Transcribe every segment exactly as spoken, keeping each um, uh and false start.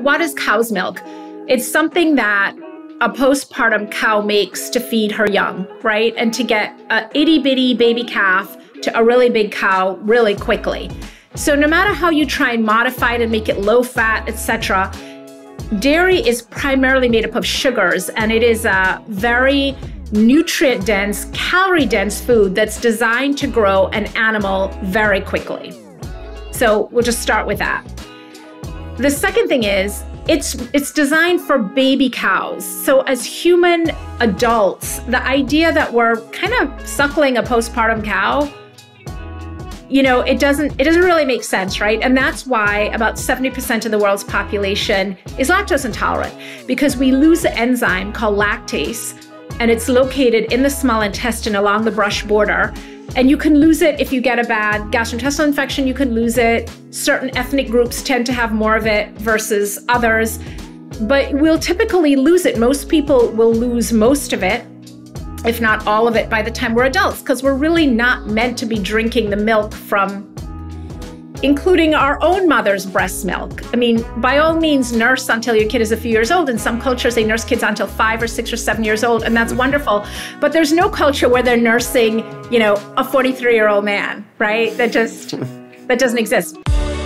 what is cow's milk? It's something that a postpartum cow makes to feed her young, right? And to get a itty bitty baby calf to a really big cow really quickly. So no matter how you try and modify it and make it low fat, et cetera, dairy is primarily made up of sugars, and it is a very nutrient dense, calorie dense food that's designed to grow an animal very quickly. So we'll just start with that. The second thing is, It's it's designed for baby cows. So as human adults, the idea that we're kind of suckling a postpartum cow, you know, it doesn't it doesn't really make sense, right? And that's why about seventy percent of the world's population is lactose intolerant, because we lose an enzyme called lactase, and it's located in the small intestine along the brush border. And you can lose it if you get a bad gastrointestinal infection. You can lose it. Certain ethnic groups tend to have more of it versus others, but we'll typically lose it. Most people will lose most of it, if not all of it, by the time we're adults, because we're really not meant to be drinking the milk from, including our own mother's breast milk. I mean, by all means, nurse until your kid is a few years old. In some cultures, they nurse kids until five or six or seven years old, and that's wonderful. But there's no culture where they're nursing, you know, a forty-three-year-old man, right? That just, that doesn't exist.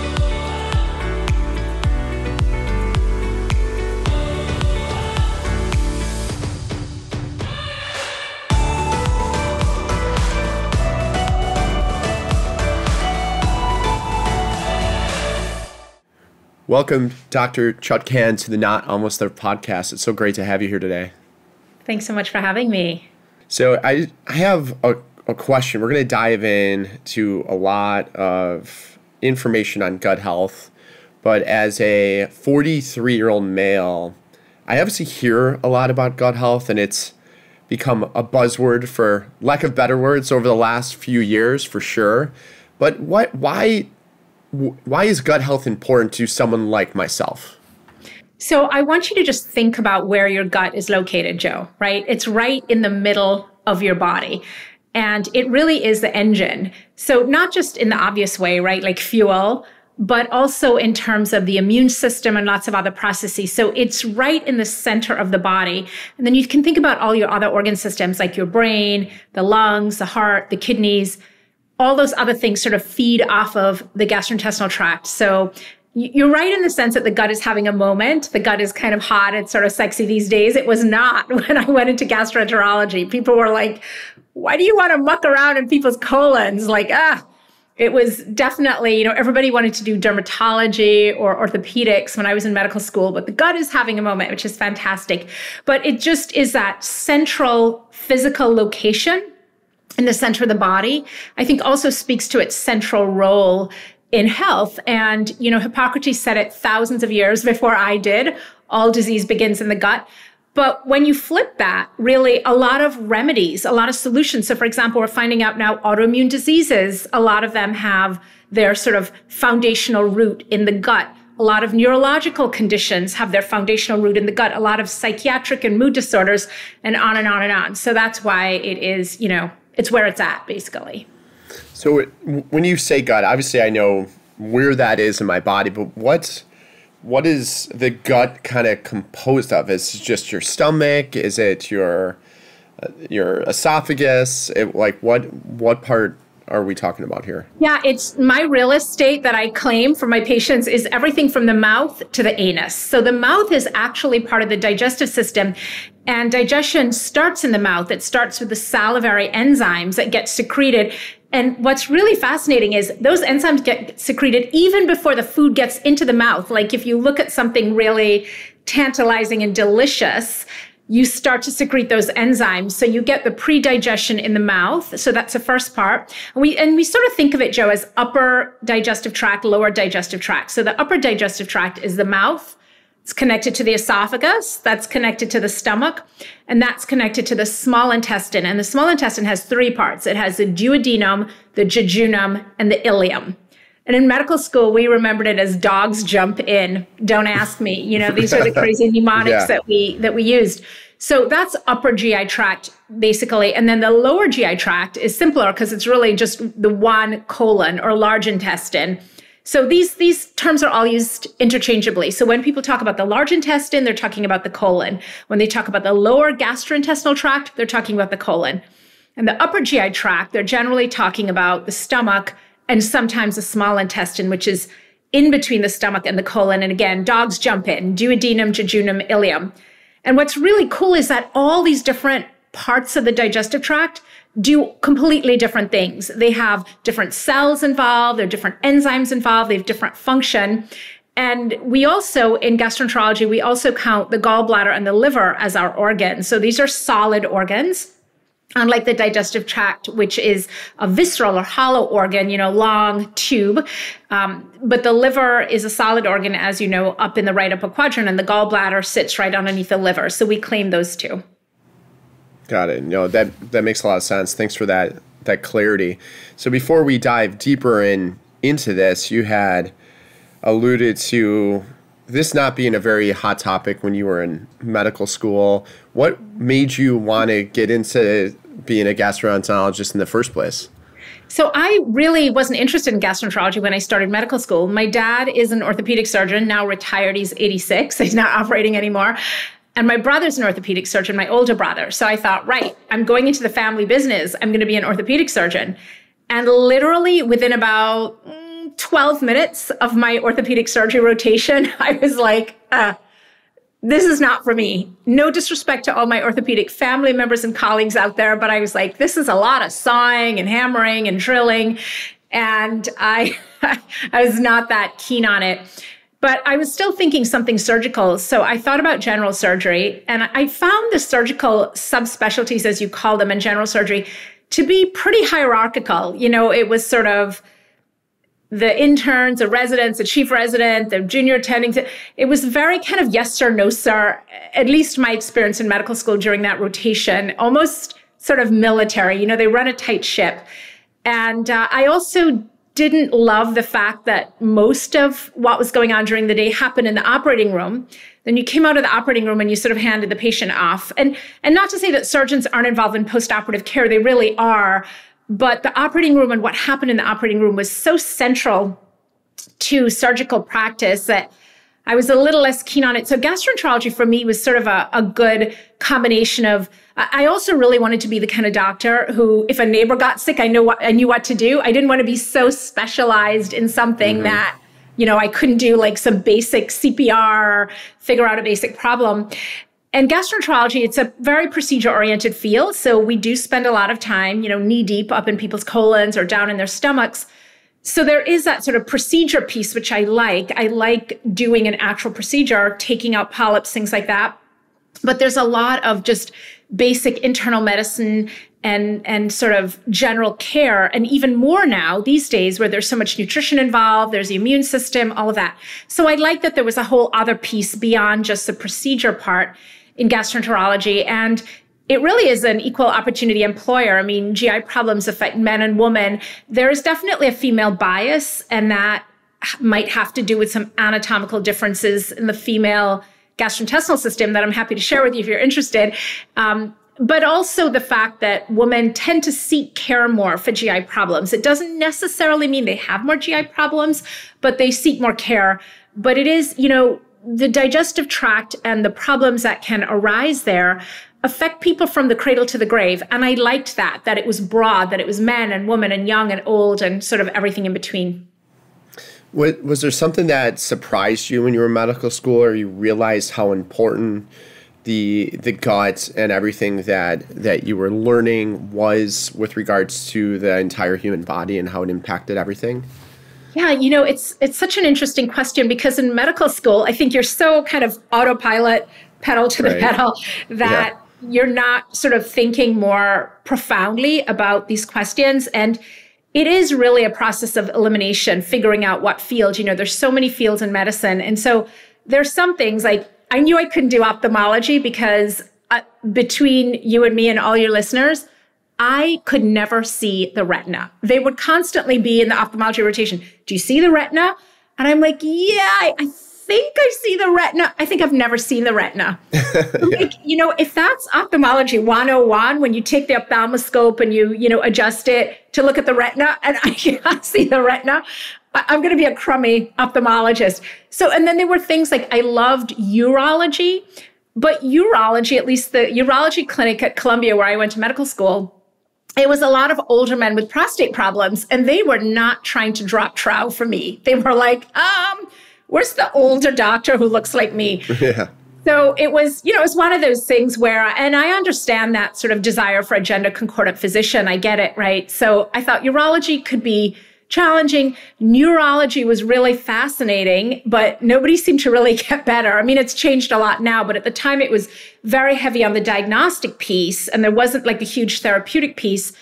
Welcome, Doctor Chutkan, to the Not Almost There podcast. It's so great to have you here today. Thanks so much for having me. So I, I have a, a question. We're going to dive in to a lot of information on gut health, but as a forty-three-year-old male, I obviously hear a lot about gut health, and it's become a buzzword, for lack of better words, over the last few years, for sure. But what, why... Why is gut health important to someone like myself? So I want you to just think about where your gut is located, Joe, right? It's right in the middle of your body. And it really is the engine. So not just in the obvious way, right? Like fuel, but also in terms of the immune system and lots of other processes. So it's right in the center of the body. And then you can think about all your other organ systems, like your brain, the lungs, the heart, the kidneys. All those other things sort of feed off of the gastrointestinal tract. So you're right in the sense that the gut is having a moment. The gut is kind of hot. It's sort of sexy these days. It was not when I went into gastroenterology. People were like, why do you want to muck around in people's colons? Like, ah, it was definitely, you know, everybody wanted to do dermatology or orthopedics when I was in medical school, but the gut is having a moment, which is fantastic. But it just is that central physical location in the center of the body, I think also speaks to its central role in health. And, you know, Hippocrates said it thousands of years before I did, all disease begins in the gut. But when you flip that, really a lot of remedies, a lot of solutions. So for example, we're finding out now autoimmune diseases, a lot of them have their sort of foundational root in the gut. A lot of neurological conditions have their foundational root in the gut, a lot of psychiatric and mood disorders, and on and on and on. So that's why it is, you know, it's where it's at, basically. So it, when you say gut, obviously I know where that is in my body, but what, what is the gut kind of composed of? Is it just your stomach? Is it your uh, your esophagus? It, like what what part are we talking about here? Yeah, it's my real estate that I claim for my patients is everything from the mouth to the anus. So the mouth is actually part of the digestive system, and digestion starts in the mouth. It starts with the salivary enzymes that get secreted. And what's really fascinating is those enzymes get secreted even before the food gets into the mouth. Like if you look at something really tantalizing and delicious, you start to secrete those enzymes. So you get the pre-digestion in the mouth. So that's the first part. And we, and we sort of think of it, Joe, as upper digestive tract, lower digestive tract. So the upper digestive tract is the mouth. It's connected to the esophagus. That's connected to the stomach. And that's connected to the small intestine. And the small intestine has three parts. It has the duodenum, the jejunum, and the ileum. And in medical school, we remembered it as dogs jump in. Don't ask me. You know, these are the crazy mnemonics yeah. that we that we used. So that's upper G I tract, basically. And then the lower G I tract is simpler because it's really just the one colon or large intestine. So these, these terms are all used interchangeably. So when people talk about the large intestine, they're talking about the colon. When they talk about the lower gastrointestinal tract, they're talking about the colon. And the upper G I tract, they're generally talking about the stomach and sometimes the small intestine, which is in between the stomach and the colon. And again, dogs jump in, duodenum, jejunum, ileum. And what's really cool is that all these different parts of the digestive tract do completely different things. They have different cells involved, there are different enzymes involved, they have different function. And we also, in gastroenterology, we also count the gallbladder and the liver as our organs. So these are solid organs, unlike the digestive tract, which is a visceral or hollow organ, you know, long tube. Um, but the liver is a solid organ, as you know, up in the right upper quadrant, and the gallbladder sits right underneath the liver. So we claim those two. Got it. No, that that makes a lot of sense. Thanks for that that clarity. So before we dive deeper in into this, you had alluded to this not being a very hot topic when you were in medical school. What made you want to get into being a gastroenterologist in the first place? So I really wasn't interested in gastroenterology when I started medical school. My dad is an orthopedic surgeon, now retired. He's eighty-six. He's not operating anymore. And my brother's an orthopedic surgeon, my older brother. So I thought, right, I'm going into the family business. I'm going to be an orthopedic surgeon. And literally within about mm, twelve minutes of my orthopedic surgery rotation, I was like, uh, this is not for me. No disrespect to all my orthopedic family members and colleagues out there, but I was like, this is a lot of sawing and hammering and drilling. And I, I was not that keen on it. But I was still thinking something surgical. So I thought about general surgery, and I found the surgical subspecialties, as you call them, in general surgery to be pretty hierarchical. You know, it was sort of the interns, the residents, the chief resident, the junior attending. It was very kind of yes sir, no sir, at least my experience in medical school during that rotation, almost sort of military. You know, they run a tight ship. And uh, I also didn't love the fact that most of what was going on during the day happened in the operating room. Then you came out of the operating room and you sort of handed the patient off. And, and not to say that surgeons aren't involved in postoperative care, they really are. But the operating room and what happened in the operating room was so central to surgical practice that I was a little less keen on it. So gastroenterology for me was sort of a, a good combination of, I also really wanted to be the kind of doctor who, if a neighbor got sick, I know what I knew what to do. I didn't want to be so specialized in something mm-hmm. that, you know, I couldn't do like some basic C P R, or figure out a basic problem. And gastroenterology, it's a very procedure-oriented field. So we do spend a lot of time, you know, knee deep up in people's colons or down in their stomachs. So there is that sort of procedure piece, which I like. I like doing an actual procedure, taking out polyps, things like that. But there's a lot of just basic internal medicine and, and sort of general care. And even more now these days where there's so much nutrition involved, there's the immune system, all of that. So I like that there was a whole other piece beyond just the procedure part in gastroenterology. And it really is an equal opportunity employer. I mean, G I problems affect men and women. There is definitely a female bias, and that might have to do with some anatomical differences in the female gastrointestinal system that I'm happy to share with you if you're interested. Um, but also the fact that women tend to seek care more for G I problems. It doesn't necessarily mean they have more G I problems, but they seek more care. But it is, you know, the digestive tract and the problems that can arise there affect people from the cradle to the grave. And I liked that, that it was broad, that it was men and women and young and old and sort of everything in between. What, was there something that surprised you when you were in medical school, or you realized how important the the gut and everything that that you were learning was with regards to the entire human body and how it impacted everything? Yeah, you know, it's it's such an interesting question because in medical school, I think you're so kind of autopilot, pedal to the right. pedal, that yeah. you're not sort of thinking more profoundly about these questions. And it is really a process of elimination, figuring out what field. You know, there's so many fields in medicine. And so there's some things like, I knew I couldn't do ophthalmology because uh, between you and me and all your listeners, I could never see the retina. They would constantly be in the ophthalmology rotation. Do you see the retina? And I'm like, yeah, I, I think I see the retina. I think I've never seen the retina. yeah. Like, you know, if that's ophthalmology one oh one, when you take the ophthalmoscope and you, you know, adjust it to look at the retina and I can't see the retina, I- I'm going to be a crummy ophthalmologist. So, and then there were things like I loved urology, but urology, at least the urology clinic at Columbia where I went to medical school, it was a lot of older men with prostate problems, and they were not trying to drop trow for me. They were like, um, where's the older doctor who looks like me? Yeah. So it was, you know, it was one of those things where, and I understand that sort of desire for a gender concordant physician. I get it, right? So I thought urology could be challenging. Neurology was really fascinating, but nobody seemed to really get better. I mean, it's changed a lot now, but at the time it was very heavy on the diagnostic piece, and there wasn't like a huge therapeutic piece.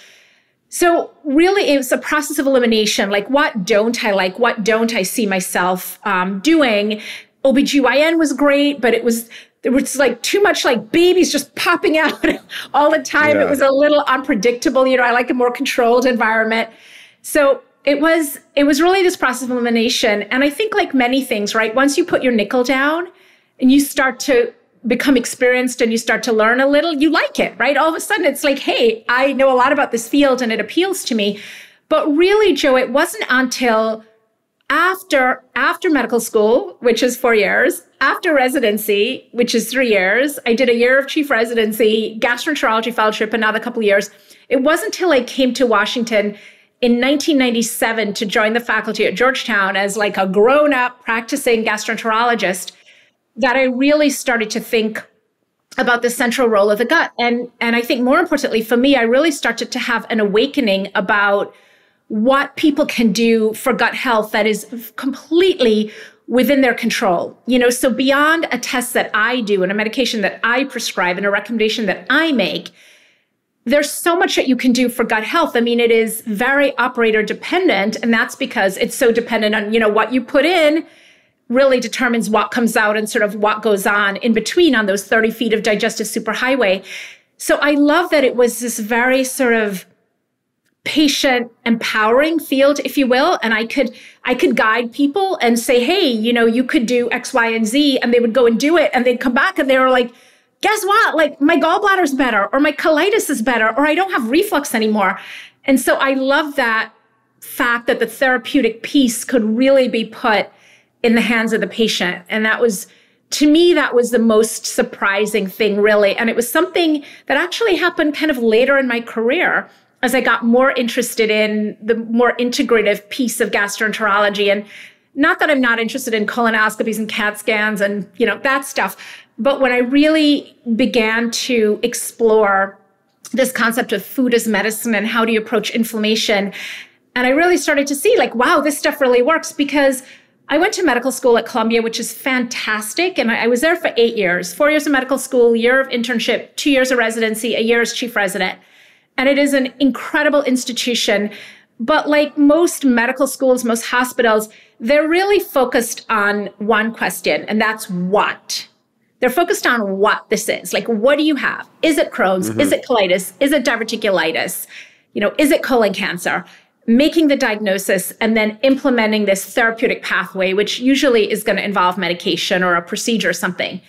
So really, it was a process of elimination. Like, what don't I like? What don't I see myself um, doing? O B G Y N was great, but it was, there was like too much like babies just popping out all the time. Yeah. It was a little unpredictable. You know, I like a more controlled environment. So it was, it was really this process of elimination. And I think like many things, right? Once you put your nickel down and you start to become experienced and you start to learn a little, you like it, right? All of a sudden it's like, hey, I know a lot about this field and it appeals to me. But really, Joe, it wasn't until after, after medical school, which is four years, after residency, which is three years, I did a year of chief residency, gastroenterology fellowship, another couple of years. It wasn't until I came to Washington in nineteen ninety-seven to join the faculty at Georgetown as like a grown-up practicing gastroenterologist that I really started to think about the central role of the gut. And, and I think more importantly for me, I really started to have an awakening about what people can do for gut health that is completely within their control. You know, so beyond a test that I do and a medication that I prescribe and a recommendation that I make, there's so much that you can do for gut health. I mean, it is very operator dependent, and that's because it's so dependent on, you know, what you put in really determines what comes out and sort of what goes on in between on those thirty feet of digestive superhighway. So I love that it was this very sort of patient empowering field, if you will. And I could, I could guide people and say, hey, you know, you could do X, Y, and Z, and they would go and do it. And they'd come back and they were like, guess what? Like my gallbladder's better, or my colitis is better, or I don't have reflux anymore. And so I love that fact that the therapeutic piece could really be put in the hands of the patient. And that was, to me, that was the most surprising thing, really. And it was something that actually happened kind of later in my career as I got more interested in the more integrative piece of gastroenterology. And not that I'm not interested in colonoscopies and CAT scans and, you know, that stuff, but when I really began to explore this concept of food as medicine and how do you approach inflammation, and I really started to see like, wow, this stuff really works, because I went to medical school at Columbia, which is fantastic. And I was there for eight years, four years of medical school, a year of internship, two years of residency, a year as chief resident. And it is an incredible institution. But like most medical schools, most hospitals, they're really focused on one question, and that's what. They're focused on what this is. Like, what do you have? Is it Crohn's? Mm-hmm. Is it colitis? Is it diverticulitis? You know, is it colon cancer? Making the diagnosis and then implementing this therapeutic pathway, which usually is going to involve medication or a procedure or something.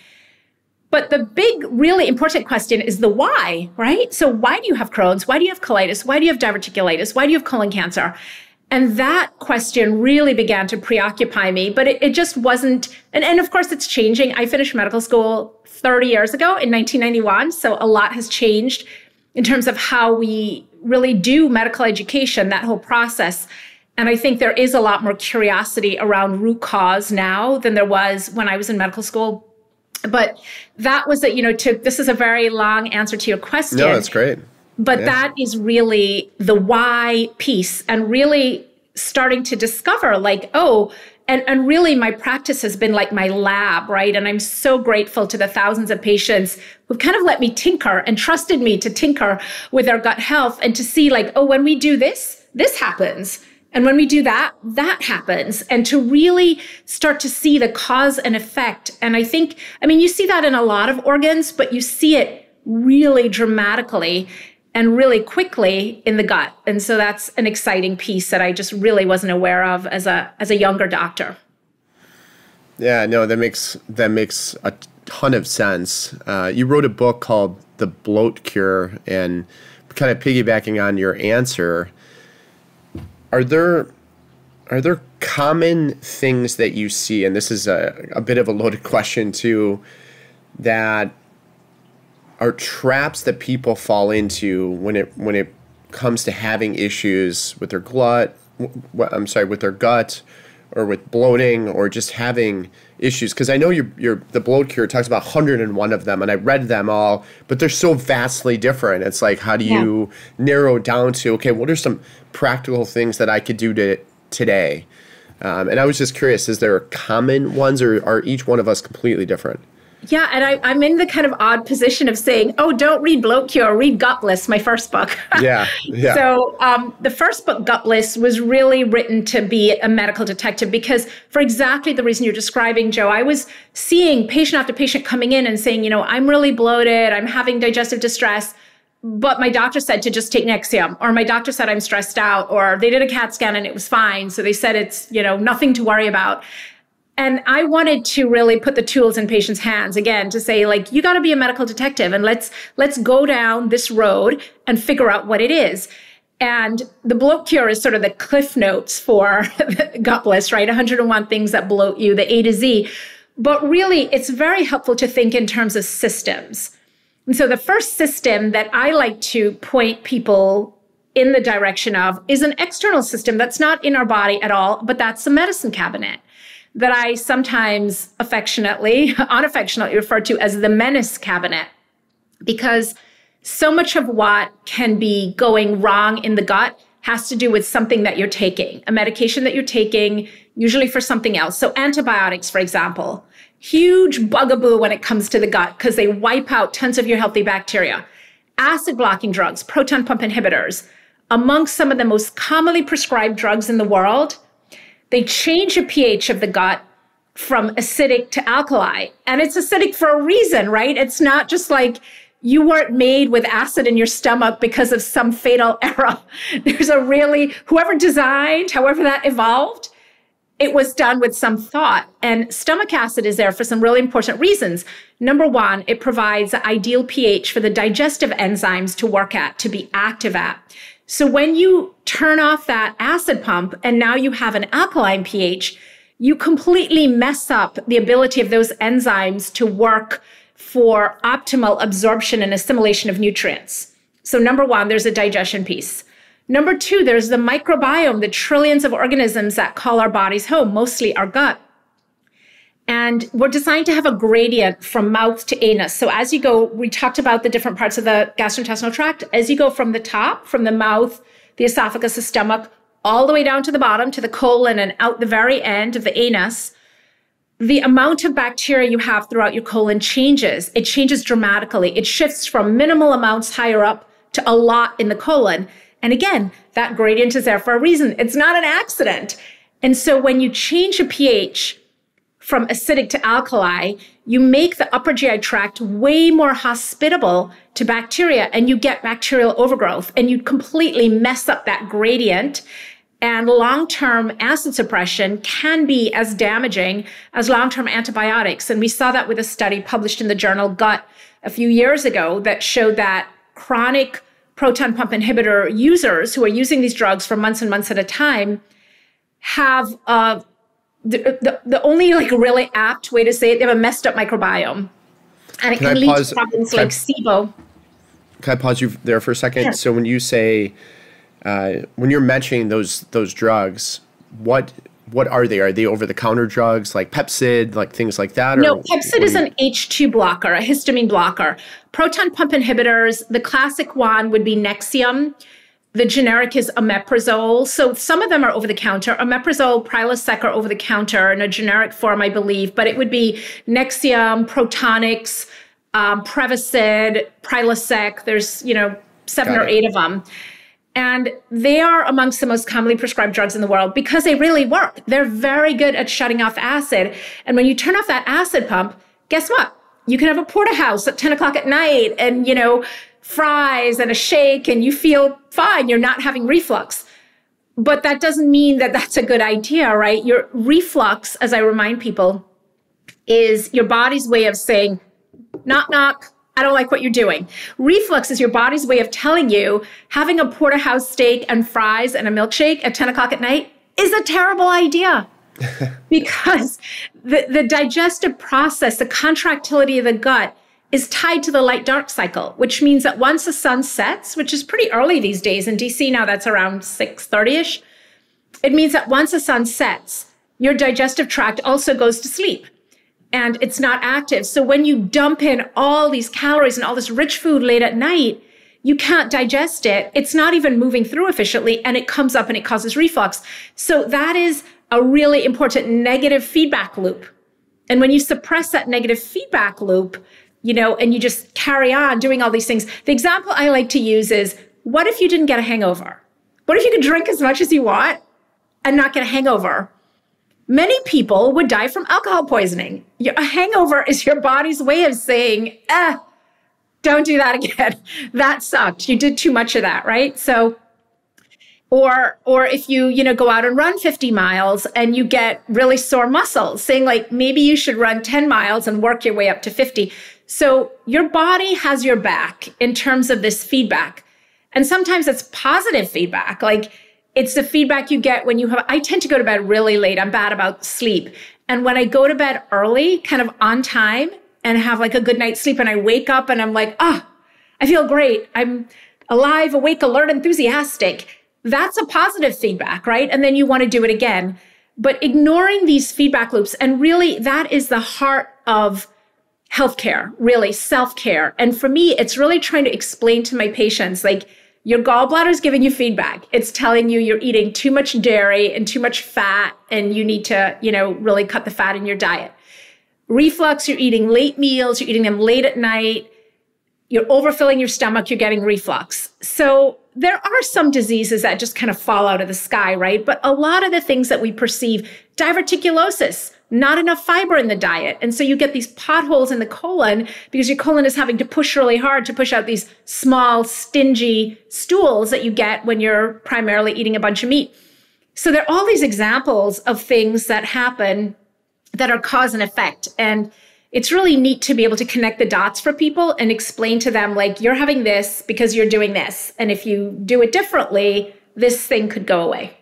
But the big, really important question is the why, right? So why do you have Crohn's? Why do you have colitis? Why do you have diverticulitis? Why do you have colon cancer? And that question really began to preoccupy me, but it, it just wasn't, and, and of course it's changing. I finished medical school thirty years ago in nineteen ninety-one, so a lot has changed in terms of how we really do medical education, that whole process. And I think there is a lot more curiosity around root cause now than there was when I was in medical school. But that was that, you know, to, this is a very long answer to your question. No, that's great. But yeah. that is really the why piece, and really starting to discover like, oh, and, and really my practice has been like my lab, right? And I'm so grateful to the thousands of patients who've kind of let me tinker and trusted me to tinker with their gut health and to see like, oh, when we do this, this happens. And when we do that, that happens. And to really start to see the cause and effect. And I think, I mean, you see that in a lot of organs, but you see it really dramatically and really quickly in the gut. And so that's an exciting piece that I just really wasn't aware of as a as a younger doctor. Yeah, no, that makes that makes a ton of sense. Uh, you wrote a book called The Bloat Cure, and kind of piggybacking on your answer, are there are there common things that you see, and this is a, a bit of a loaded question too, that are traps that people fall into when it when it comes to having issues with their glut, I'm sorry, with their gut, or with bloating, or just having issues? Because I know your your the Bloat Cure talks about one hundred and one of them, and I read them all, but they're so vastly different. It's like, how do you yeah. narrow down to, okay, what are some practical things that I could do to today? Um, and I was just curious, is there common ones, or are each one of us completely different? Yeah, and I, I'm in the kind of odd position of saying, oh, don't read Bloat Cure, read Gutbliss, my first book. Yeah, yeah. So um, the first book, Gutbliss, was really written to be a medical detective because for exactly the reason you're describing, Joe, I was seeing patient after patient coming in and saying, you know, I'm really bloated, I'm having digestive distress, but my doctor said to just take Nexium, or my doctor said I'm stressed out, or they did a CAT scan and it was fine. So they said it's, you know, nothing to worry about. And I wanted to really put the tools in patients' hands again to say, like, you got to be a medical detective and let's let's go down this road and figure out what it is. And the Bloat Cure is sort of the cliff notes for Gutbliss, right? one hundred and one things that bloat you, the A to Z. But really, it's very helpful to think in terms of systems. And so the first system that I like to point people in the direction of is an external system that's not in our body at all, but that's the medicine cabinet, that I sometimes affectionately, unaffectionately refer to as the menace cabinet, because so much of what can be going wrong in the gut has to do with something that you're taking, a medication that you're taking, usually for something else. So antibiotics, for example, huge bugaboo when it comes to the gut because they wipe out tons of your healthy bacteria. Acid blocking drugs, proton pump inhibitors, amongst some of the most commonly prescribed drugs in the world, they change the pH of the gut from acidic to alkali. And it's acidic for a reason, right? It's not just like you weren't made with acid in your stomach because of some fatal error. There's a really, whoever designed, however that evolved, it was done with some thought. And stomach acid is there for some really important reasons. Number one, it provides the ideal pH for the digestive enzymes to work at, to be active at. So when you turn off that acid pump and now you have an alkaline pH, you completely mess up the ability of those enzymes to work for optimal absorption and assimilation of nutrients. So number one, there's a digestion piece. Number two, there's the microbiome, the trillions of organisms that call our bodies home, mostly our gut. And we're designed to have a gradient from mouth to anus. So as you go, we talked about the different parts of the gastrointestinal tract. As you go from the top, from the mouth, the esophagus, the stomach, all the way down to the bottom, to the colon and out the very end of the anus, the amount of bacteria you have throughout your colon changes. It changes dramatically. It shifts from minimal amounts higher up to a lot in the colon. And again, that gradient is there for a reason. It's not an accident. And so when you change a pH from acidic to alkali, you make the upper G I tract way more hospitable to bacteria and you get bacterial overgrowth and you completely mess up that gradient. And long-term acid suppression can be as damaging as long-term antibiotics. And we saw that with a study published in the journal Gut a few years ago that showed that chronic proton pump inhibitor users who are using these drugs for months and months at a time have uh, the, the, the only like really apt way to say it, they have a messed up microbiome. And it can, can lead pause, to problems like I, SIBO. Can I pause you there for a second? Yeah. So when you say, uh, when you're mentioning those those drugs, what what are they? Are they over-the-counter drugs like Pepcid, like things like that? Or no, Pepcid is an H two blocker, a histamine blocker. Proton pump inhibitors, the classic one would be Nexium. The generic is omeprazole. So some of them are over-the-counter. Omeprazole, Prilosec are over-the-counter in a generic form, I believe. But it would be Nexium, Protonix, um, Prevacid, Prilosec. There's, you know, seven Got or it. eight of them. And they are amongst the most commonly prescribed drugs in the world because they really work. They're very good at shutting off acid. And when you turn off that acid pump, guess what? You can have a porterhouse at ten o'clock at night and, you know, fries and a shake and you feel fine. You're not having reflux. But that doesn't mean that that's a good idea, right? Your reflux, as I remind people, is your body's way of saying, knock, knock. I don't like what you're doing. Reflux is your body's way of telling you having a porterhouse steak and fries and a milkshake at ten o'clock at night is a terrible idea. Because the, the digestive process, the contractility of the gut is tied to the light-dark cycle, which means that once the sun sets, which is pretty early these days, in D C now that's around six thirty-ish, it means that once the sun sets, your digestive tract also goes to sleep and it's not active. So when you dump in all these calories and all this rich food late at night, you can't digest it. It's not even moving through efficiently and it comes up and it causes reflux. So that is a really important negative feedback loop. And when you suppress that negative feedback loop, you know, and you just carry on doing all these things, the example I like to use is, what if you didn't get a hangover? What if you could drink as much as you want and not get a hangover? Many people would die from alcohol poisoning. A hangover is your body's way of saying, eh, don't do that again. That sucked. You did too much of that, right? So Or, or if you, you know, go out and run fifty miles and you get really sore muscles, saying like, maybe you should run ten miles and work your way up to fifty. So your body has your back in terms of this feedback. And sometimes it's positive feedback. Like it's the feedback you get when you have, I tend to go to bed really late. I'm bad about sleep. And when I go to bed early, kind of on time and have like a good night's sleep and I wake up and I'm like, ah, oh, I feel great. I'm alive, awake, alert, enthusiastic. That's a positive feedback, right? And then you want to do it again. But ignoring these feedback loops, and really that is the heart of healthcare, really self-care. And for me, it's really trying to explain to my patients, like your gallbladder is giving you feedback. It's telling you you're eating too much dairy and too much fat, and you need to, you know, really cut the fat in your diet. Reflux, you're eating late meals, you're eating them late at night. You're overfilling your stomach, you're getting reflux. So there are some diseases that just kind of fall out of the sky, right? But a lot of the things that we perceive, diverticulosis, not enough fiber in the diet. And so you get these potholes in the colon because your colon is having to push really hard to push out these small, stingy stools that you get when you're primarily eating a bunch of meat. So there are all these examples of things that happen that are cause and effect. And it's really neat to be able to connect the dots for people and explain to them, like, you're having this because you're doing this. And if you do it differently, this thing could go away.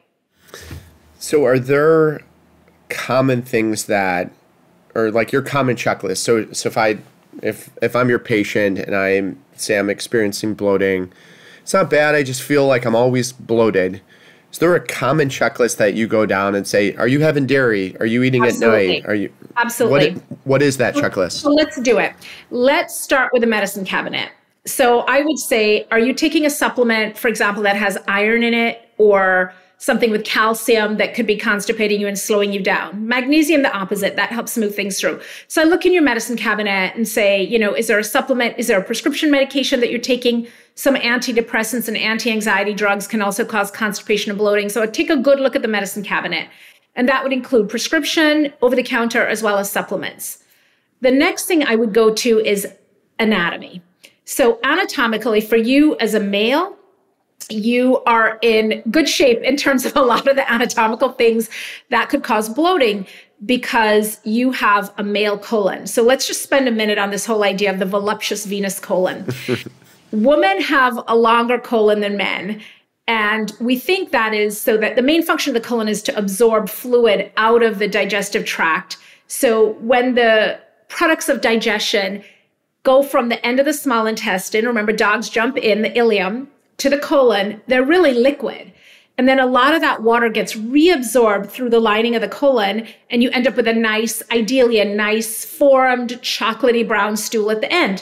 So are there common things that, or like your common checklist? So, so if I, if, if I'm your patient and I say I'm experiencing bloating, it's not bad. I just feel like I'm always bloated. Is there a common checklist that you go down and say, are you having dairy? Are you eating Absolutely. at night? Are you Absolutely. What, what is that checklist? So let's do it. Let's start with the medicine cabinet. So I would say, are you taking a supplement, for example, that has iron in it, or something with calcium that could be constipating you and slowing you down? Magnesium, the opposite, that helps move things through. So I look in your medicine cabinet and say, you know, is there a supplement? Is there a prescription medication that you're taking? Some antidepressants and anti-anxiety drugs can also cause constipation and bloating. So I take a good look at the medicine cabinet. And that would include prescription, over-the-counter, as well as supplements. The next thing I would go to is anatomy. So anatomically, for you as a male, you are in good shape in terms of a lot of the anatomical things that could cause bloating because you have a male colon. So let's just spend a minute on this whole idea of the voluptuous venous colon. Women have a longer colon than men. And we think that is so that the main function of the colon is to absorb fluid out of the digestive tract. So when the products of digestion go from the end of the small intestine, remember dogs jump in, the ileum, to the colon, they're really liquid. And then a lot of that water gets reabsorbed through the lining of the colon, and you end up with a nice, ideally a nice formed chocolatey brown stool at the end.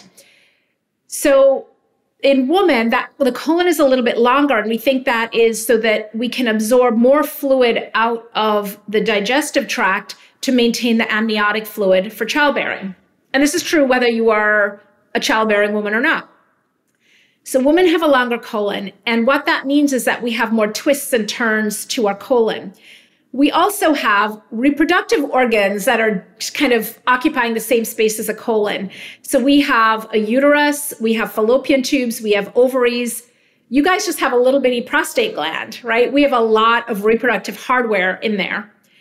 So in women, that well, the colon is a little bit longer, and we think that is so that we can absorb more fluid out of the digestive tract to maintain the amniotic fluid for childbearing. And this is true whether you are a childbearing woman or not. So women have a longer colon, and what that means is that we have more twists and turns to our colon. We also have reproductive organs that are kind of occupying the same space as a colon. So we have a uterus, we have fallopian tubes, we have ovaries. You guys just have a little bitty prostate gland, right? We have a lot of reproductive hardware in there.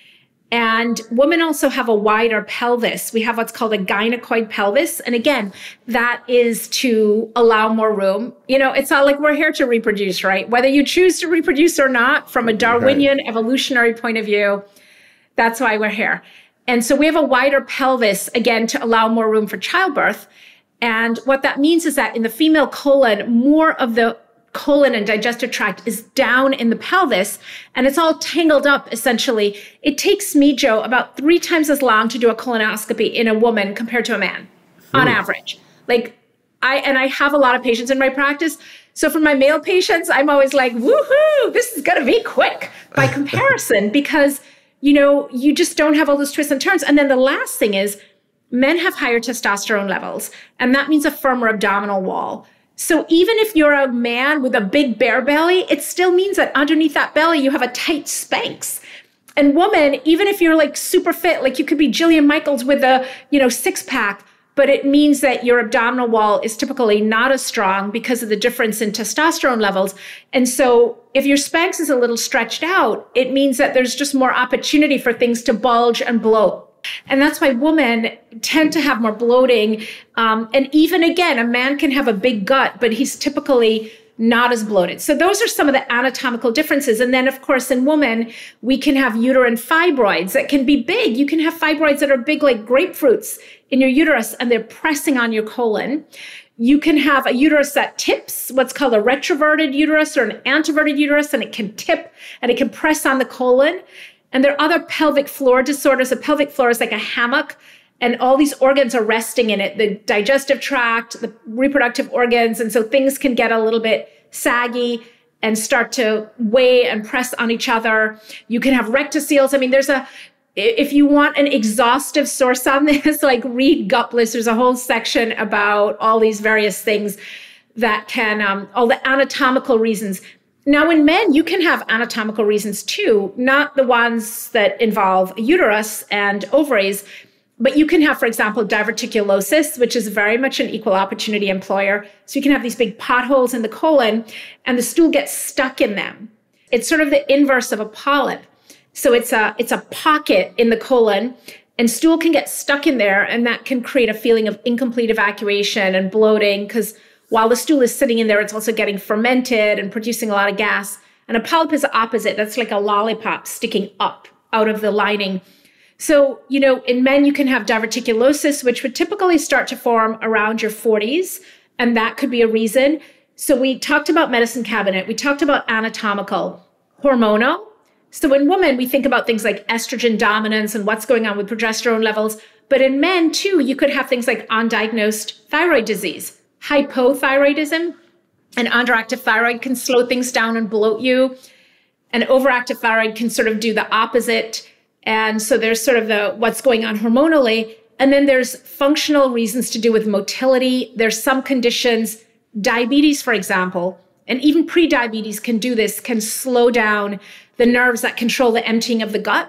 And women also have a wider pelvis. We have what's called a gynecoid pelvis. And again, that is to allow more room. You know, it's not like we're here to reproduce, right? Whether you choose to reproduce or not, from a Darwinian right. evolutionary point of view, that's why we're here. And so we have a wider pelvis, again, to allow more room for childbirth. And what that means is that in the female colon, more of the colon and digestive tract is down in the pelvis, and it's all tangled up, essentially. It takes me, Joe, about three times as long to do a colonoscopy in a woman compared to a man, hmm. on average. Like, I, and I have a lot of patients in my practice. So for my male patients, I'm always like, woohoo, this is going to be quick by comparison, because, you know, you just don't have all those twists and turns. And then the last thing is men have higher testosterone levels, and that means a firmer abdominal wall. So even if you're a man with a big bear belly, it still means that underneath that belly, you have a tight Spanx. And woman, even if you're like super fit, like you could be Jillian Michaels with a, you know, six pack, but it means that your abdominal wall is typically not as strong because of the difference in testosterone levels. And so if your Spanx is a little stretched out, it means that there's just more opportunity for things to bulge and bloat. And that's why women tend to have more bloating. Um, and even again, a man can have a big gut, but he's typically not as bloated. So those are some of the anatomical differences. And then, of course, in women, we can have uterine fibroids that can be big. You can have fibroids that are big like grapefruits in your uterus, and they're pressing on your colon. You can have a uterus that tips, what's called a retroverted uterus or an anteverted uterus, and it can tip and it can press on the colon. And there are other pelvic floor disorders. A pelvic floor is like a hammock, and all these organs are resting in it, the digestive tract, the reproductive organs. And so things can get a little bit saggy and start to weigh and press on each other. You can have rectoceles. I mean, there's a, if you want an exhaustive source on this, like read Gutbliss. There's a whole section about all these various things that can, um, all the anatomical reasons. Now, in men, you can have anatomical reasons too, not the ones that involve a uterus and ovaries, but you can have, for example, diverticulosis, which is very much an equal opportunity employer. So you can have these big potholes in the colon and the stool gets stuck in them. It's sort of the inverse of a polyp. So it's a, it's a pocket in the colon, and stool can get stuck in there, and that can create a feeling of incomplete evacuation and bloating, because while the stool is sitting in there, it's also getting fermented and producing a lot of gas. And a polyp is the opposite. That's like a lollipop sticking up out of the lining. So, you know, in men, you can have diverticulosis, which would typically start to form around your forties. And that could be a reason. So we talked about medicine cabinet. We talked about anatomical, hormonal. So in women, we think about things like estrogen dominance and what's going on with progesterone levels. But in men, too, you could have things like undiagnosed thyroid disease. Hypothyroidism, an underactive thyroid can slow things down and bloat you. An overactive thyroid can sort of do the opposite. And so there's sort of the what's going on hormonally. And then there's functional reasons to do with motility. There's some conditions, diabetes, for example, and even pre-diabetes can do this, can slow down the nerves that control the emptying of the gut.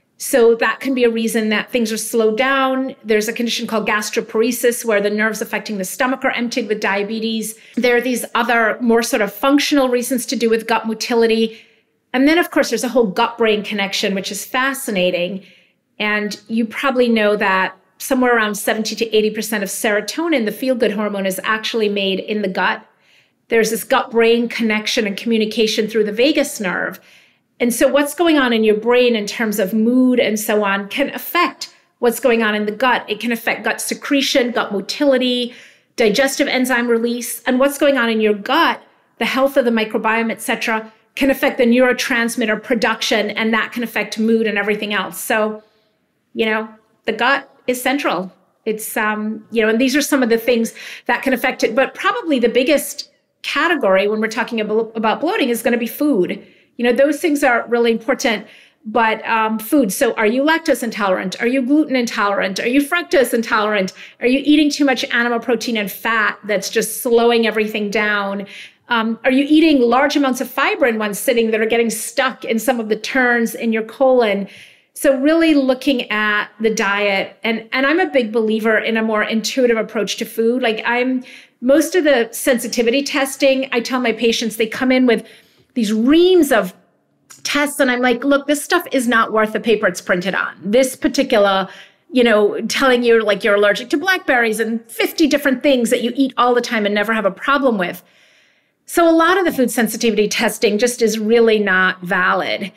So that can be a reason that things are slowed down. There's a condition called gastroparesis, where the nerves affecting the stomach are emptied with diabetes. There are these other more sort of functional reasons to do with gut motility. And then, of course, there's a whole gut-brain connection, which is fascinating. And you probably know that somewhere around seventy to eighty percent of serotonin, the feel-good hormone, is actually made in the gut. There's this gut-brain connection and communication through the vagus nerve. And so what's going on in your brain in terms of mood and so on can affect what's going on in the gut. It can affect gut secretion, gut motility, digestive enzyme release. And what's going on in your gut, the health of the microbiome, et cetera, can affect the neurotransmitter production, and that can affect mood and everything else. So, you know, the gut is central. It's, um, you know, and these are some of the things that can affect it. But probably the biggest category when we're talking about, about bloating is going to be food. You know, those things are really important, but um, food. So are you lactose intolerant? Are you gluten intolerant? Are you fructose intolerant? Are you eating too much animal protein and fat that's just slowing everything down? Um, are you eating large amounts of fibrin when sitting that are getting stuck in some of the turns in your colon? So really looking at the diet. And, and I'm a big believer in a more intuitive approach to food. Like I'm, most of the sensitivity testing, I tell my patients, they come in with these reams of tests and I'm like, look, this stuff is not worth the paper it's printed on. This particular, you know, telling you like you're allergic to blackberries and fifty different things that you eat all the time and never have a problem with. So a lot of the food sensitivity testing just is really not valid.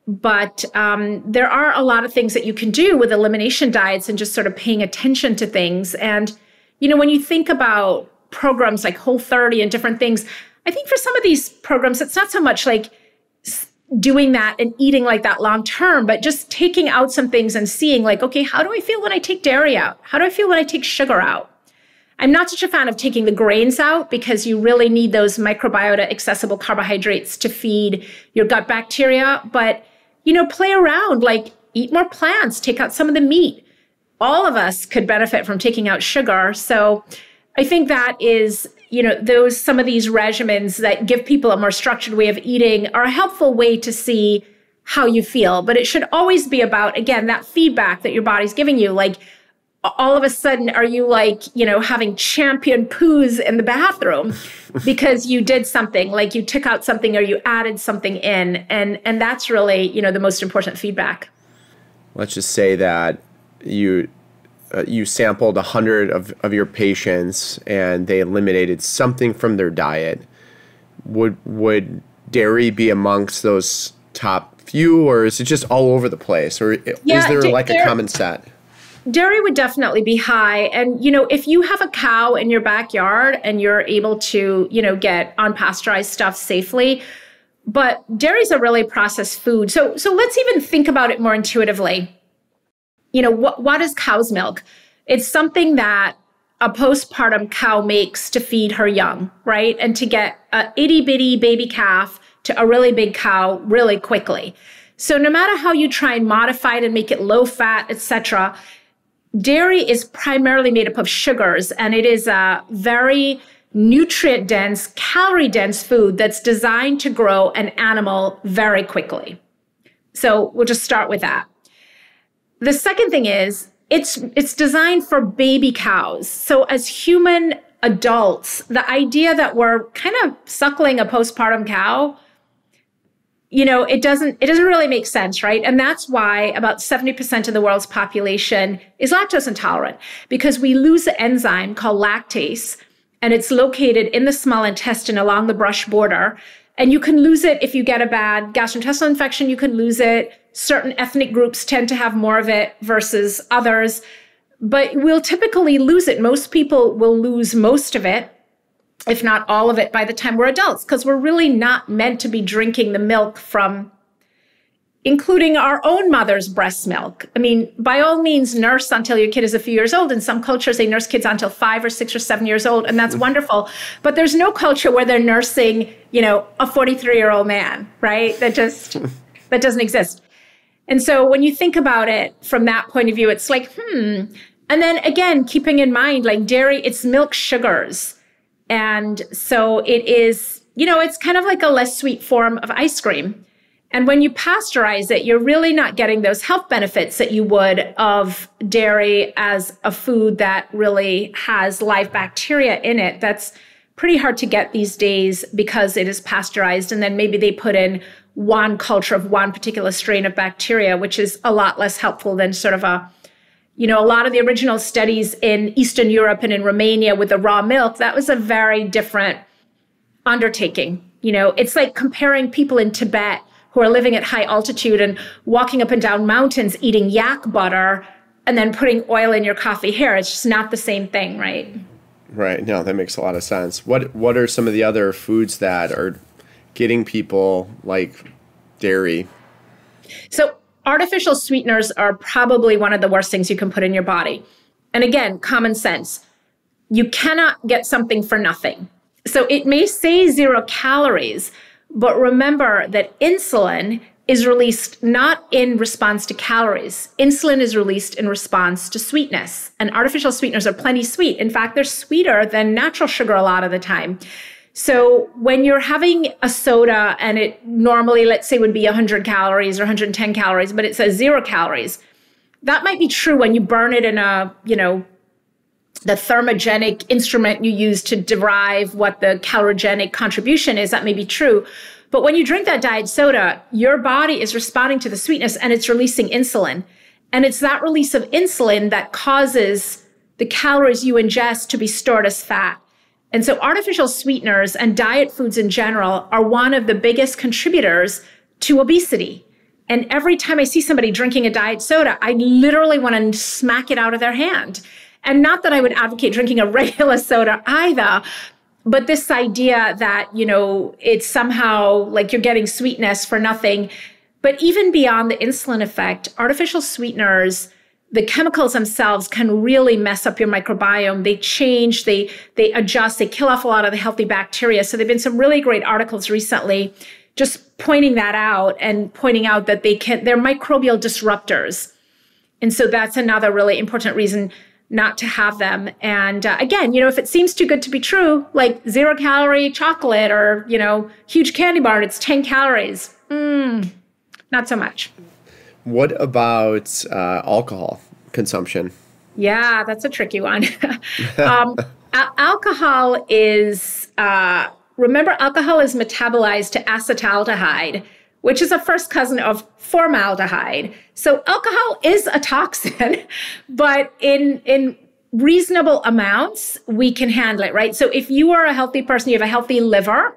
But um, there are a lot of things that you can do with elimination diets and just sort of paying attention to things. And, you know, when you think about programs like Whole thirty and different things, I think for some of these programs, it's not so much like doing that and eating like that long term, but just taking out some things and seeing like, okay, how do I feel when I take dairy out? How do I feel when I take sugar out? I'm not such a fan of taking the grains out because you really need those microbiota accessible carbohydrates to feed your gut bacteria. But, you know, play around, like eat more plants, take out some of the meat. All of us could benefit from taking out sugar. So I think that is, you know, those, some of these regimens that give people a more structured way of eating are a helpful way to see how you feel. But it should always be about, again, that feedback that your body's giving you. Like, all of a sudden, are you like, you know, having champion poos in the bathroom because you did something, like you took out something or you added something in? And, and that's really, you know, the most important feedback. Let's just say that you uh, you sampled one hundred of, of your patients and they eliminated something from their diet. Would would dairy be amongst those top few, or is it just all over the place? Or yeah, is there d- like there- a common set? Dairy would definitely be high. And, you know, if you have a cow in your backyard and you're able to, you know, get unpasteurized stuff safely, but dairy is a really processed food. So, so let's even think about it more intuitively. You know, what, what is cow's milk? It's something that a postpartum cow makes to feed her young, right? And to get a itty bitty baby calf to a really big cow really quickly. So no matter how you try and modify it and make it low fat, et cetera, dairy is primarily made up of sugars, and it is a very nutrient-dense, calorie-dense food that's designed to grow an animal very quickly. So we'll just start with that. The second thing is it's it's designed for baby cows. So as human adults, the idea that we're kind of suckling a postpartum cow, you know, it doesn't it doesn't really make sense, right? And that's why about seventy percent of the world's population is lactose intolerant, because we lose an enzyme called lactase, and it's located in the small intestine along the brush border. And you can lose it if you get a bad gastrointestinal infection, you can lose it. Certain ethnic groups tend to have more of it versus others, but we'll typically lose it. Most people will lose most of it, if not all of it, by the time we're adults, because we're really not meant to be drinking the milk from, including our own mother's breast milk. I mean, by all means, nurse until your kid is a few years old. In some cultures, they nurse kids until five or six or seven years old, and that's wonderful. But there's no culture where they're nursing, you know, a forty-three-year-old man, right? That just, that doesn't exist. And so when you think about it from that point of view, it's like, hmm. And then again, keeping in mind, like dairy, it's milk sugars. And so it is, you know, it's kind of like a less sweet form of ice cream. And when you pasteurize it, you're really not getting those health benefits that you would of dairy as a food that really has live bacteria in it. That's pretty hard to get these days because it is pasteurized. And then maybe they put in one culture of one particular strain of bacteria, which is a lot less helpful than sort of a, you know, a lot of the original studies in Eastern Europe and in Romania with the raw milk, that was a very different undertaking. You know, it's like comparing people in Tibet who are living at high altitude and walking up and down mountains, eating yak butter, and then putting oil in your coffee hair. It's just not the same thing, right? Right. No, that makes a lot of sense. What What are some of the other foods that are getting people like dairy? So artificial sweeteners are probably one of the worst things you can put in your body. And again, common sense. You cannot get something for nothing. So it may say zero calories, but remember that insulin is released not in response to calories. Insulin is released in response to sweetness. And artificial sweeteners are plenty sweet. In fact, they're sweeter than natural sugar a lot of the time. So when you're having a soda and it normally, let's say, would be one hundred calories or one hundred ten calories, but it says zero calories, that might be true when you burn it in a, you know, the thermogenic instrument you use to derive what the calorigenic contribution is. That may be true. But when you drink that diet soda, your body is responding to the sweetness and it's releasing insulin. And it's that release of insulin that causes the calories you ingest to be stored as fat. And so artificial sweeteners and diet foods in general are one of the biggest contributors to obesity. And every time I see somebody drinking a diet soda, I literally want to smack it out of their hand. And not that I would advocate drinking a regular soda either, but this idea that, you know, it's somehow like you're getting sweetness for nothing. But even beyond the insulin effect, artificial sweeteners, the chemicals themselves can really mess up your microbiome. They change, they they adjust, they kill off a lot of the healthy bacteria. So there've been some really great articles recently just pointing that out and pointing out that they can, they're microbial disruptors. And so that's another really important reason not to have them. And uh, again, you know, if it seems too good to be true, like zero calorie chocolate or, you know, huge candy bar and it's ten calories, mm, not so much. What about uh, alcohol consumption? Yeah, that's a tricky one. um, a- alcohol is, uh, remember, alcohol is metabolized to acetaldehyde, which is a first cousin of formaldehyde. So alcohol is a toxin, but in, in reasonable amounts, we can handle it, right? So if you are a healthy person, you have a healthy liver,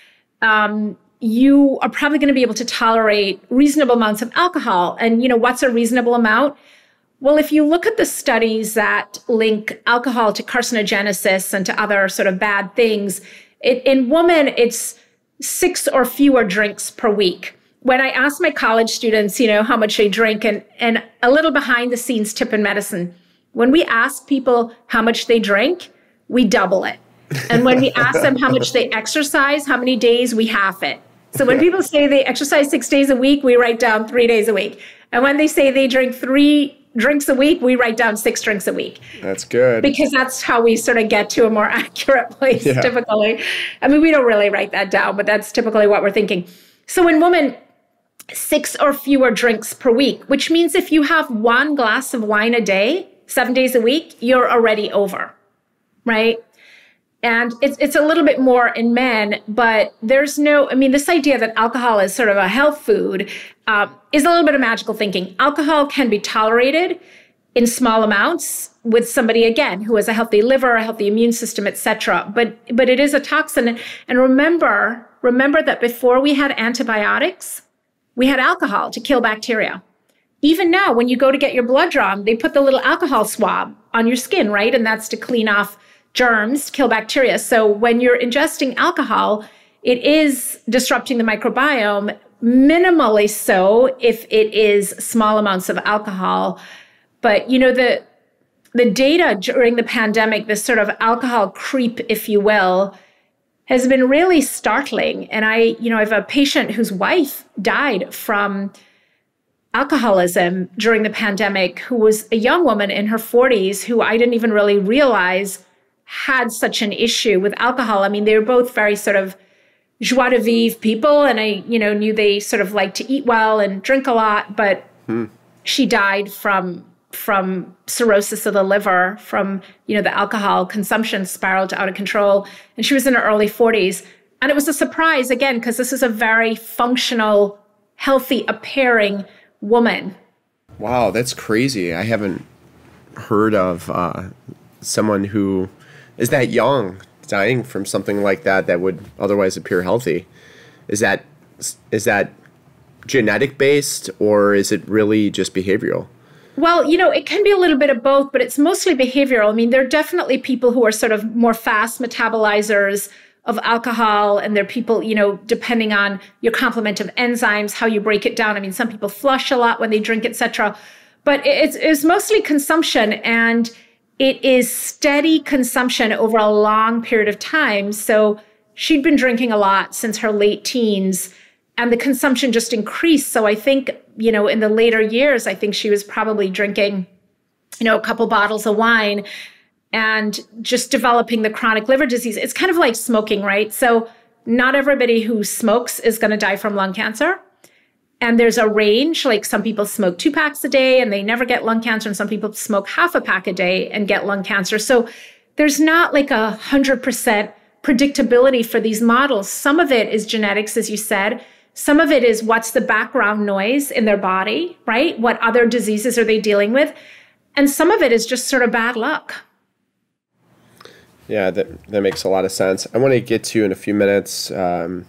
um, you are probably going to be able to tolerate reasonable amounts of alcohol. And, you know, what's a reasonable amount? Well, if you look at the studies that link alcohol to carcinogenesis and to other sort of bad things, it, in women, it's six or fewer drinks per week. When I ask my college students, you know, how much they drink, and, and a little behind the scenes tip in medicine, when we ask people how much they drink, we double it. And when we ask them how much they exercise, how many days, we half it. So when people say they exercise six days a week, we write down three days a week. And when they say they drink three drinks a week, we write down six drinks a week. That's good. Because that's how we sort of get to a more accurate place, yeah. typically. I mean, we don't really write that down, but that's typically what we're thinking. So in women, six or fewer drinks per week, which means if you have one glass of wine a day, seven days a week, you're already over, right? And it's it's a little bit more in men, but there's no, I mean, this idea that alcohol is sort of a health food um, is a little bit of magical thinking. Alcohol can be tolerated in small amounts with somebody, again, who has a healthy liver, a healthy immune system, et cetera. But but it is a toxin. And remember, remember that before we had antibiotics, we had alcohol to kill bacteria. Even now, when you go to get your blood drawn, they put the little alcohol swab on your skin, right? And that's to clean off germs, kill bacteria. So when you're ingesting alcohol, it is disrupting the microbiome, minimally so if it is small amounts of alcohol. But, you know, the the data during the pandemic, this sort of alcohol creep, if you will, has been really startling. And I, you know, I have a patient whose wife died from alcoholism during the pandemic, who was a young woman in her forties, who I didn't even really realize had such an issue with alcohol. I mean, they were both very sort of joie de vivre people. And I, you know, knew they sort of liked to eat well and drink a lot, but hmm. she died from, from cirrhosis of the liver, from, you know, the alcohol consumption spiraled out of control. And she was in her early forties. And it was a surprise, again, because this is a very functional, healthy, appearing woman. Wow, that's crazy. I haven't heard of uh, someone who is that young dying from something like that that would otherwise appear healthy. Is that is that genetic based, or is it really just behavioral? Well, you know, it can be a little bit of both, but it's mostly behavioral. I mean, there are definitely people who are sort of more fast metabolizers of alcohol, and there are people, you know, depending on your complement of enzymes, how you break it down. I mean, some people flush a lot when they drink, et cetera. But it's, it's mostly consumption, and it is steady consumption over a long period of time. So she'd been drinking a lot since her late teens, and the consumption just increased. So I think, you know, in the later years, I think she was probably drinking, you know, a couple bottles of wine and just developing the chronic liver disease. It's kind of like smoking, right? So not everybody who smokes is going to die from lung cancer. And there's a range, like some people smoke two packs a day and they never get lung cancer, and some people smoke half a pack a day and get lung cancer. So there's not like a one hundred percent predictability for these models. Some of it is genetics, as you said. Some of it is what's the background noise in their body, right? What other diseases are they dealing with? And some of it is just sort of bad luck. Yeah, that, that makes a lot of sense. I want to get to in a few minutes um,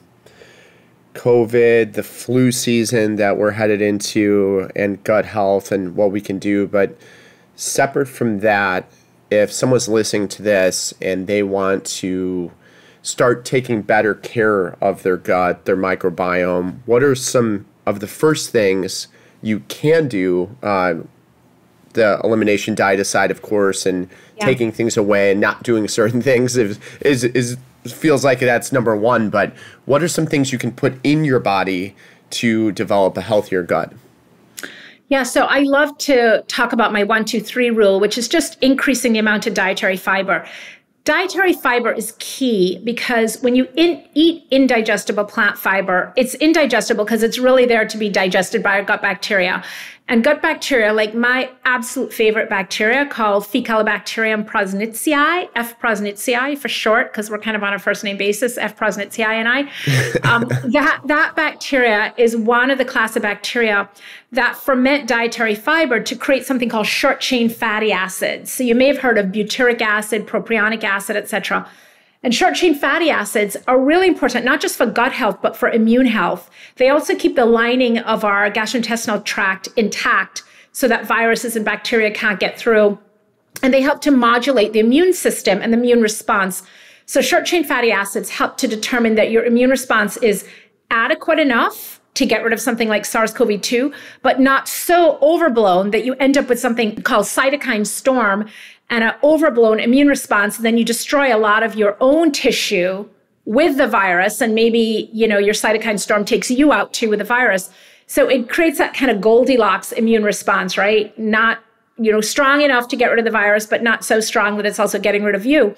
COVID, the flu season that we're headed into, and gut health and what we can do. But separate from that, if someone's listening to this and they want to start taking better care of their gut, their microbiome, what are some of the first things you can do? Uh, the elimination diet aside, of course, and yeah. taking things away and not doing certain things is, is is feels like that's number one. But what are some things you can put in your body to develop a healthier gut? Yeah, so I love to talk about my one, two, three rule, which is just increasing the amount of dietary fiber. Dietary fiber is key because when you in, eat indigestible plant fiber, it's indigestible because it's really there to be digested by our gut bacteria. And gut bacteria, like my absolute favorite bacteria called Faecalibacterium prausnitzii, F. prausnitzii for short, because we're kind of on a first name basis, F. prausnitzii and I. Um, that, that bacteria is one of the class of bacteria that ferment dietary fiber to create something called short chain fatty acids. So you may have heard of butyric acid, propionic acid, et cetera. And short chain fatty acids are really important, not just for gut health, but for immune health. They also keep the lining of our gastrointestinal tract intact so that viruses and bacteria can't get through. And they help to modulate the immune system and the immune response. So short chain fatty acids help to determine that your immune response is adequate enough to get rid of something like SARS-C o V two, but not so overblown that you end up with something called cytokine storm and an overblown immune response. And then you destroy a lot of your own tissue with the virus. And maybe, you know, your cytokine storm takes you out too with the virus. So it creates that kind of Goldilocks immune response, right? Not, you know, strong enough to get rid of the virus, but not so strong that it's also getting rid of you.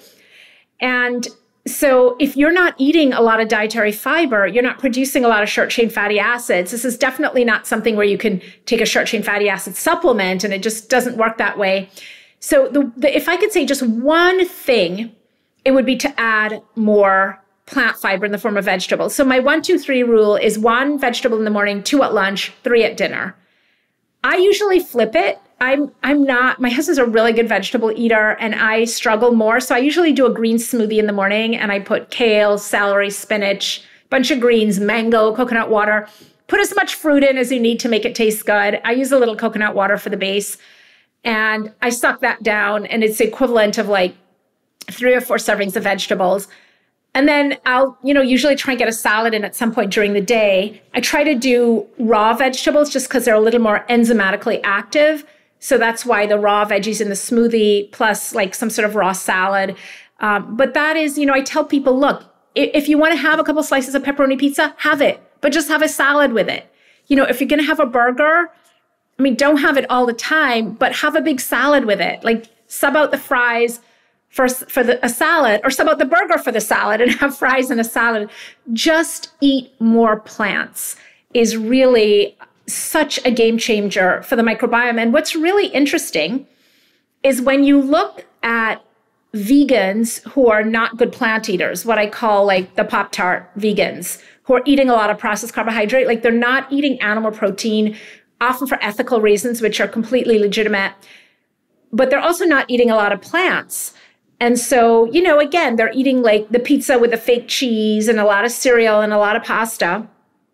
And so if you're not eating a lot of dietary fiber, you're not producing a lot of short chain fatty acids. This is definitely not something where you can take a short chain fatty acid supplement, and it just doesn't work that way. So the, the, if I could say just one thing, it would be to add more plant fiber in the form of vegetables. So my one, two, three rule is one vegetable in the morning, two at lunch, three at dinner. I usually flip it. I'm I'm not, my husband's a really good vegetable eater and I struggle more. So I usually do a green smoothie in the morning and I put kale, celery, spinach, bunch of greens, mango, coconut water. Put as much fruit in as you need to make it taste good. I use a little coconut water for the base. And I suck that down and it's the equivalent of like three or four servings of vegetables. And then I'll, you know, usually try and get a salad in at some point during the day. I try to do raw vegetables just because they're a little more enzymatically active. So that's why the raw veggies in the smoothie plus like some sort of raw salad. Um, but that is, you know, I tell people, look, if, if you want to have a couple slices of pepperoni pizza, have it, but just have a salad with it. You know, if you're going to have a burger, I mean, don't have it all the time, but have a big salad with it. Like sub out the fries for, for the, a salad, or sub out the burger for the salad and have fries and a salad. Just eat more plants is really such a game changer for the microbiome. And what's really interesting is when you look at vegans who are not good plant eaters, what I call like the Pop-Tart vegans, who are eating a lot of processed carbohydrate, like they're not eating animal protein, often for ethical reasons, which are completely legitimate, but they're also not eating a lot of plants. And so, you know, again, they're eating like the pizza with the fake cheese and a lot of cereal and a lot of pasta.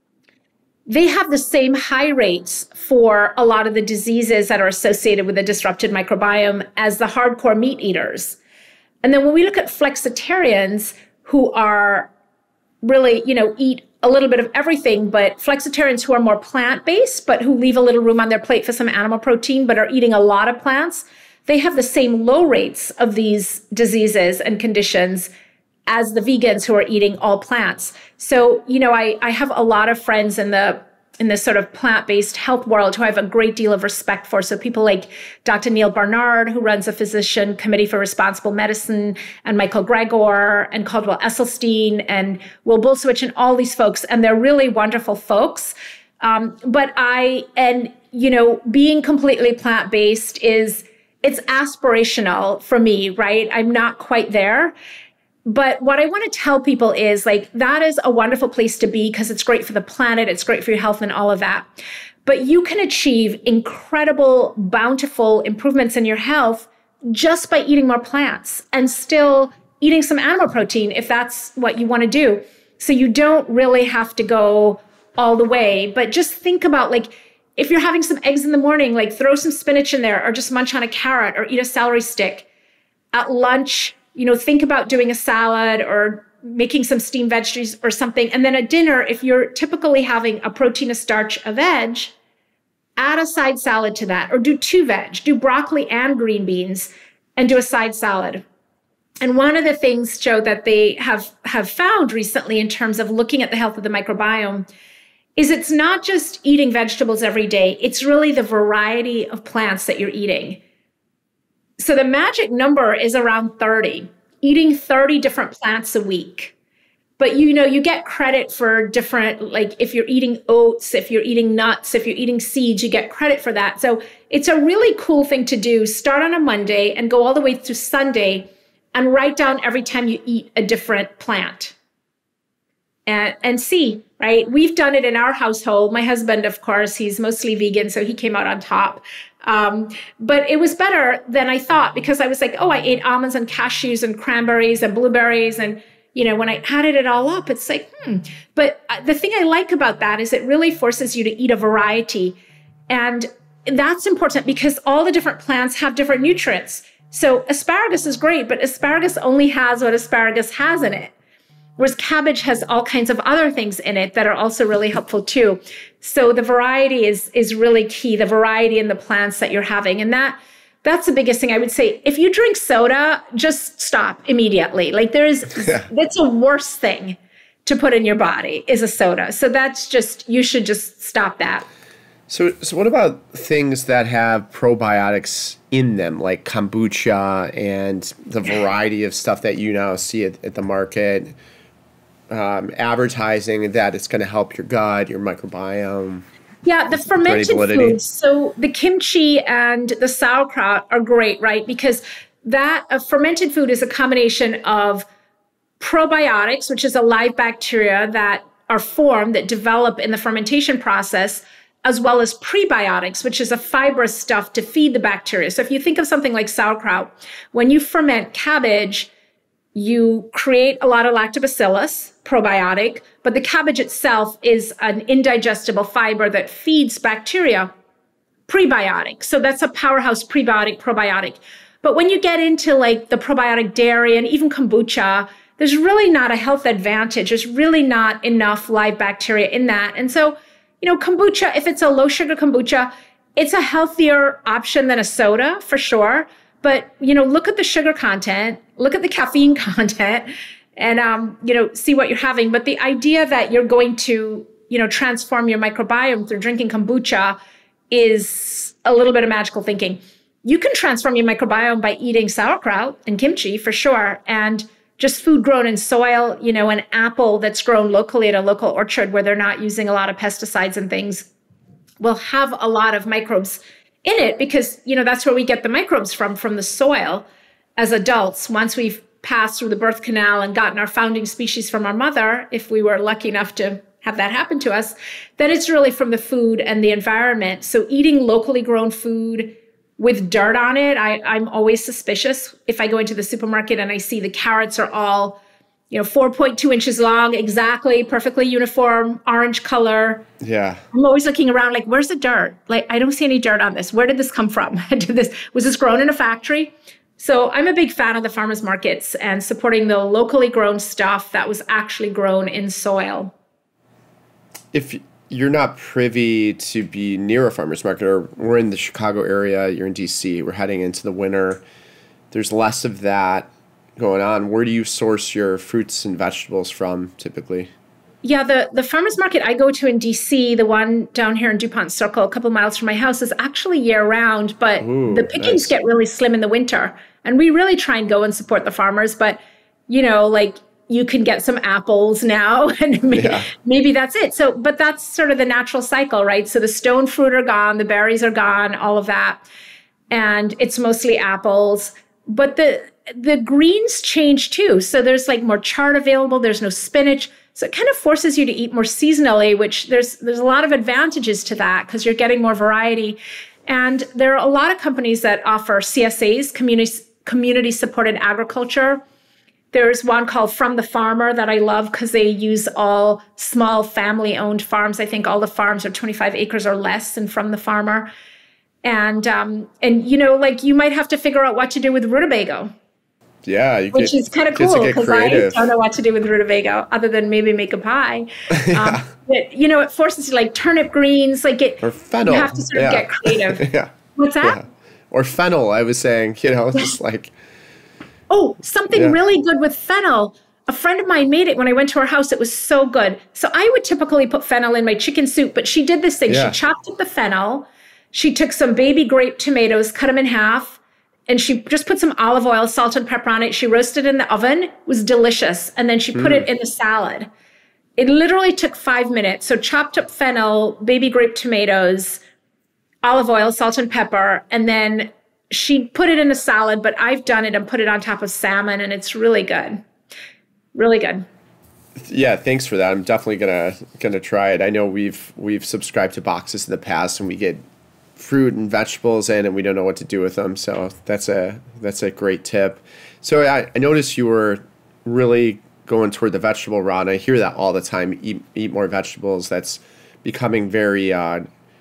They have the same high rates for a lot of the diseases that are associated with a disrupted microbiome as the hardcore meat eaters. And then when we look at flexitarians who are really, you know, eat a little bit of everything, but flexitarians who are more plant-based, but who leave a little room on their plate for some animal protein, but are eating a lot of plants, they have the same low rates of these diseases and conditions as the vegans who are eating all plants. So, you know, I, I have a lot of friends in the in this sort of plant-based health world who I have a great deal of respect for. So people like Doctor Neil Barnard, who runs a physician committee for responsible medicine, and Michael Gregor and Caldwell Esselstyn and Will Bulsiewicz and all these folks. And they're really wonderful folks. Um, but I, and, you know, being completely plant-based is, it's aspirational for me, right? I'm not quite there. But what I want to tell people is like, that is a wonderful place to be because it's great for the planet. It's great for your health and all of that. But you can achieve incredible, bountiful improvements in your health just by eating more plants and still eating some animal protein if that's what you want to do. So you don't really have to go all the way, but just think about like, if you're having some eggs in the morning, like throw some spinach in there or just munch on a carrot or eat a celery stick. At lunch, you know, think about doing a salad or making some steamed veggies or something. And then at dinner, if you're typically having a protein, a starch, a veg, add a side salad to that or do two veg, do broccoli and green beans and do a side salad. And one of the things, Joe, that they have, have found recently in terms of looking at the health of the microbiome is it's not just eating vegetables every day. It's really the variety of plants that you're eating. So the magic number is around thirty, eating thirty different plants a week. But, you know, you get credit for different, like if you're eating oats, if you're eating nuts, if you're eating seeds, you get credit for that. So it's a really cool thing to do. Start on a Monday and go all the way through Sunday and write down every time you eat a different plant. And, and see, right? We've done it in our household. My husband, of course, he's mostly vegan, so he came out on top. Um, but it was better than I thought because I was like, oh, I ate almonds and cashews and cranberries and blueberries. And, you know, when I added it all up, it's like, hmm. But the thing I like about that is it really forces you to eat a variety. And that's important because all the different plants have different nutrients. So asparagus is great, but asparagus only has what asparagus has in it. Whereas cabbage has all kinds of other things in it that are also really helpful too. So the variety is, is really key, the variety in the plants that you're having. And that that's the biggest thing I would say. If you drink soda, just stop immediately. Like there is, that's a worse thing to put in your body is a soda. So that's just, you should just stop that. So, so what about things that have probiotics in them, like kombucha and the variety of stuff that you now see at, at the market? Um, advertising that it's going to help your gut, your microbiome. Yeah, the fermented foods. So the kimchi and the sauerkraut are great, right? Because that a fermented food is a combination of probiotics, which is a live bacteria that are formed, that develop in the fermentation process, as well as prebiotics, which is a fibrous stuff to feed the bacteria. So if you think of something like sauerkraut, when you ferment cabbage, you create a lot of lactobacillus, probiotic, but the cabbage itself is an indigestible fiber that feeds bacteria, prebiotic. So that's a powerhouse prebiotic, probiotic. But when you get into like the probiotic dairy and even kombucha, there's really not a health advantage. There's really not enough live bacteria in that. And so, you know, kombucha, if it's a low sugar kombucha, it's a healthier option than a soda for sure. But, you know, look at the sugar content, look at the caffeine content, and, um, you know, see what you're having. But the idea that you're going to, you know, transform your microbiome through drinking kombucha is a little bit of magical thinking. You can transform your microbiome by eating sauerkraut and kimchi for sure. And just food grown in soil, you know, an apple that's grown locally at a local orchard where they're not using a lot of pesticides and things will have a lot of microbes in it because, you know, that's where we get the microbes from, from the soil as adults. Once we've passed through the birth canal and gotten our founding species from our mother, if we were lucky enough to have that happen to us, then it's really from the food and the environment. So eating locally grown food with dirt on it, I, I'm always suspicious. If I go into the supermarket and I see the carrots are all, you know, four point two inches long, exactly, perfectly uniform, orange color. Yeah. I'm always looking around like, where's the dirt? Like, I don't see any dirt on this. Where did this come from? Did this, was this grown in a factory? So I'm a big fan of the farmers markets and supporting the locally grown stuff that was actually grown in soil. If you're not privy to be near a farmer's market, or we're in the Chicago area, you're in D C, we're heading into the winter, there's less of that going on. Where do you source your fruits and vegetables from typically? Yeah, the, the farmer's market I go to in D C, the one down here in DuPont Circle, a couple miles from my house, is actually year round, but Ooh, the pickings nice. Get really slim in the winter. And we really try and go and support the farmers, but, you know, like, you can get some apples now and maybe, yeah. maybe that's it. So, but that's sort of the natural cycle, right? So the stone fruit are gone, the berries are gone, all of that. And it's mostly apples. But the the greens change too. So there's like more chard available. There's no spinach. So it kind of forces you to eat more seasonally, which there's there's a lot of advantages to that because you're getting more variety. And there are a lot of companies that offer C S As, community community supported agriculture. There's one called From the Farmer that I love because they use all small family owned farms. I think all the farms are twenty-five acres or less and From the Farmer. And, um, and you know, like you might have to figure out what to do with rutabago. Yeah. You which get, is kind of cool because I don't know what to do with rutabago other than maybe make a pie. yeah. um, but, you know, it forces you like turnip greens, like it. Or fennel. You have to sort of yeah. get creative. yeah. What's that? Yeah. Or fennel, I was saying, you know, just like. Oh, something yeah. really good with fennel. A friend of mine made it when I went to her house. It was so good. So I would typically put fennel in my chicken soup, but she did this thing. Yeah. She chopped up the fennel. She took some baby grape tomatoes, cut them in half, and she just put some olive oil, salt, and pepper on it. She roasted it in the oven. It was delicious. And then she put mm. it in the salad. It literally took five minutes. So chopped up fennel, baby grape tomatoes, olive oil, salt, and pepper, and then she put it in a salad, but I've done it and put it on top of salmon, and it's really good. Really good. Yeah, thanks for that. I'm definitely gonna gonna try it. I know we've we've subscribed to boxes in the past, and we get fruit and vegetables in, and we don't know what to do with them. So that's a that's a great tip. So I, I noticed you were really going toward the vegetable route. I hear that all the time. Eat eat more vegetables. That's becoming very uh,